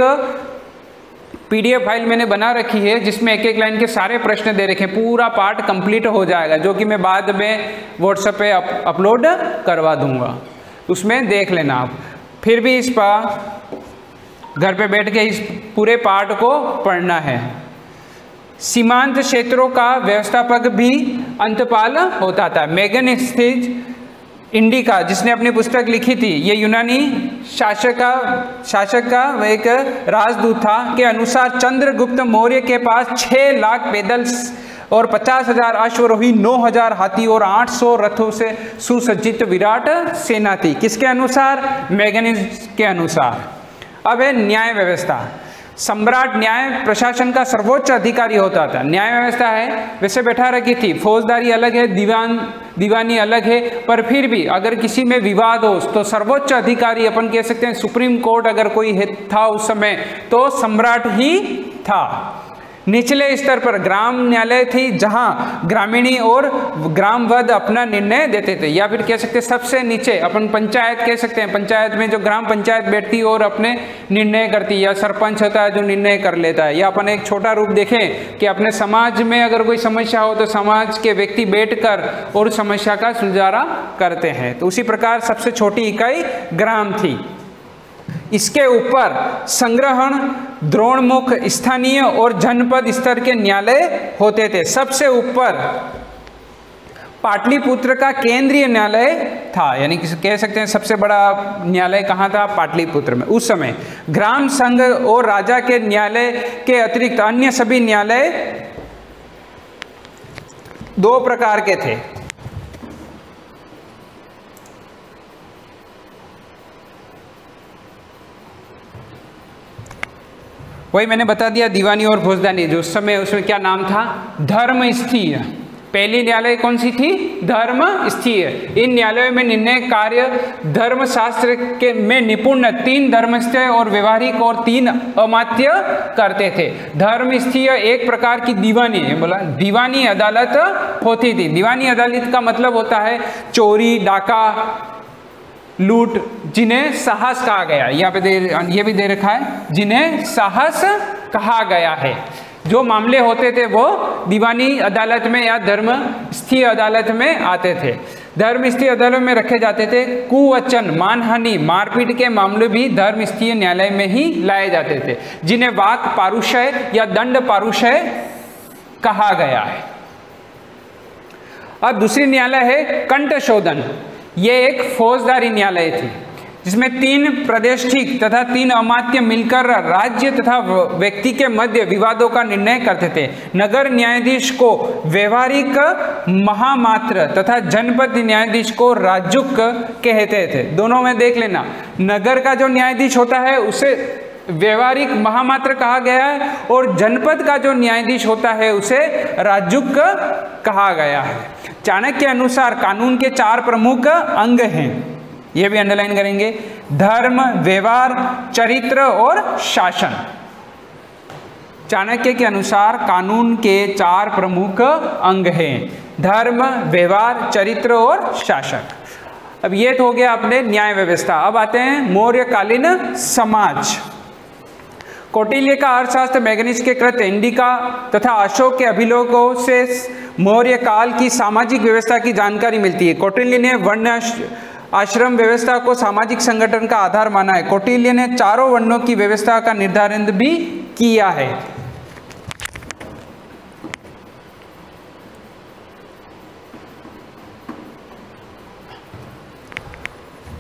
PDF फाइल मैंने बना रखी है जिसमें एक एक लाइन के सारे प्रश्न दे रखे, पूरा पार्ट कंप्लीट हो जाएगा, जो कि मैं बाद में व्हाट्सएप पे अपलोड करवा दूंगा, उसमें देख लेना आप। फिर भी इस पर घर पे बैठ के इस पूरे पार्ट को पढ़ना है। सीमांत क्षेत्रों का व्यवस्थापक भी अंतपाल होता था। मेगन स्थित इंडिका जिसने अपनी पुस्तक लिखी थी, ये यूनानी शासक का एक राजदूत था, के अनुसार चंद्रगुप्त मौर्य के पास 6 लाख पैदल और 50,000 अश्वरोही, 9,000 हाथी और 800 रथों से सुसज्जित विराट सेना थी। किसके अनुसार? मैगनीज के अनुसार। अब है न्याय व्यवस्था। सम्राट न्याय प्रशासन का सर्वोच्च अधिकारी होता था। न्याय व्यवस्था है वैसे बैठा रखी थी, फौजदारी अलग है, दीवानी अलग है, पर फिर भी अगर किसी में विवाद हो तो सर्वोच्च अधिकारी अपन कह सकते हैं, सुप्रीम कोर्ट अगर कोई था उस समय तो सम्राट ही था। निचले स्तर पर ग्राम न्यायालय थी जहां ग्रामीणी और ग्रामवद अपना निर्णय देते थे, या फिर कह सकते हैं सबसे नीचे अपन पंचायत कह सकते हैं, पंचायत में जो ग्राम पंचायत बैठती और अपने निर्णय करती, या सरपंच होता है जो निर्णय कर लेता है। या अपन एक छोटा रूप देखें कि अपने समाज में अगर कोई समस्या हो तो समाज के व्यक्ति बैठकर और समस्या का सुलझारा करते हैं, तो उसी प्रकार सबसे छोटी इकाई ग्राम थी। इसके ऊपर संग्रहण, द्रोणमुख, स्थानीय और जनपद स्तर के न्यायालय होते थे। सबसे ऊपर पाटलिपुत्र का केंद्रीय न्यायालय था, यानी कि कह सकते हैं सबसे बड़ा न्यायालय कहाँ था? पाटलिपुत्र में। उस समय ग्राम संघ और राजा के न्यायालय के अतिरिक्त अन्य सभी न्यायालय 2 प्रकार के थे। वही मैंने बता दिया, दीवानी और फौजदारी, जो उस समय उसमें क्या नाम था? धर्मस्थीय। पहली न्यायालय कौन सी थी? धर्मस्थीय। इन न्यायालयों में निर्णय कार्य धर्मशास्त्र के में निपुण 3 धर्मस्थीय और व्यवहारिक और 3 अमात्य करते थे। धर्मस्थीय एक प्रकार की दीवानी है, बोला दीवानी अदालत होती थी। दीवानी अदालत का मतलब होता है चोरी, डाका, लूट, जिन्हें साहस कहा गया। यहाँ पे ये भी दे रखा है, जिन्हें साहस कहा गया है। जो मामले होते थे वो दीवानी अदालत में या धर्मस्थीय अदालत में आते थे। धर्मस्थीय अदालत में रखे जाते थे। कुवचन, मानहानि, मारपीट के मामले भी धर्मस्थीय न्यायालय में ही लाए जाते थे, जिन्हें वाक पारुषय या दंड पारुषय कहा गया है। अब दूसरी न्यायालय है कंठशोधन। ये एक फौजदारी न्यायालय थी जिसमें 3 प्रादेशिक तथा 3 अमात्य मिलकर राज्य तथा व्यक्ति के मध्य विवादों का निर्णय करते थे। नगर न्यायाधीश को व्यवहारिक महामात्र तथा जनपद न्यायाधीश को राजुक कहते थे। दोनों में देख लेना, नगर का जो न्यायाधीश होता है उसे व्यवहारिक महामात्र कहा गया है और जनपद का जो न्यायाधीश होता है उसे राजुक कहा गया है। चाणक्य के अनुसार कानून के 4 प्रमुख अंग हैं, ये भी अंडरलाइन करेंगे, धर्म, व्यवहार, चरित्र और शासन। चाणक्य के अनुसार कानून के 4 प्रमुख अंग हैं, धर्म, व्यवहार, चरित्र और शासन। अब ये तो हो गया अपने न्याय व्यवस्था। अब आते हैं मौर्यकालीन समाज। कौटिल्य का अर्थशास्त्र, मैगनीज के कृत, इंडिका तथा अशोक के अभिलेखों से मौर्य काल की सामाजिक व्यवस्था की जानकारी मिलती है। कौटिल्य ने वर्ण आश्रम व्यवस्था को सामाजिक संगठन का आधार माना है। कौटिल्य ने 4 वर्णों की व्यवस्था का निर्धारण भी किया है।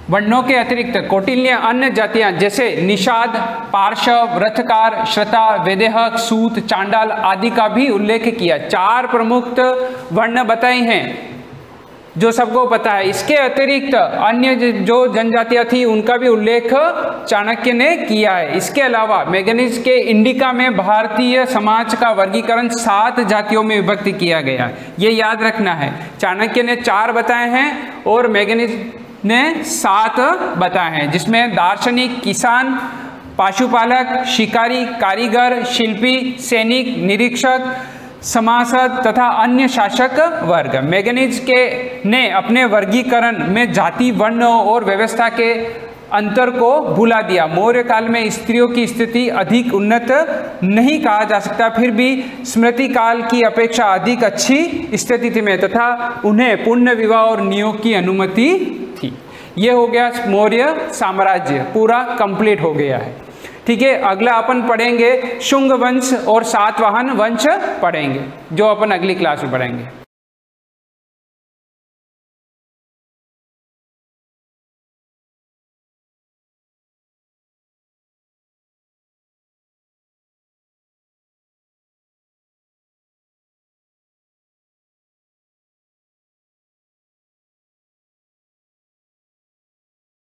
वर्णों के अतिरिक्त कौटिल्य अन्य जातियां जैसे निषाद, पार्श्व, रथकार, श्रता, वैदेहक, सूत, चांडाल आदि का भी उल्लेख किया। 4 प्रमुख वर्ण बताए हैं जो सबको पता है। इसके अतिरिक्त अन्य जो जनजातियां थी उनका भी उल्लेख चाणक्य ने किया है। इसके अलावा मैगनीज के इंडिका में भारतीय समाज का वर्गीकरण 7 जातियों में विभक्त किया गया। ये याद रखना है, चाणक्य ने 4 बताए हैं और मैगनीज ने 7 बताए हैं, जिसमें दार्शनिक, किसान, पशुपालक, शिकारी, कारीगर, शिल्पी, सैनिक, निरीक्षक, समासद तथा अन्य शासक वर्ग। मैगनीज के ने अपने वर्गीकरण में जाति, वर्ण और व्यवस्था के अंतर को भुला दिया। मौर्य काल में स्त्रियों की स्थिति अधिक उन्नत नहीं कहा जा सकता, फिर भी स्मृति काल की अपेक्षा अधिक अच्छी स्थिति में तथा उन्हें पुण्य विवाह और नियोग की अनुमति थी। ये हो गया मौर्य साम्राज्य, पूरा कंप्लीट हो गया है। ठीक है, अगला अपन पढ़ेंगे शुंग वंश और सातवाहन वंश पढ़ेंगे, जो अपन अगली क्लास में पढ़ेंगे।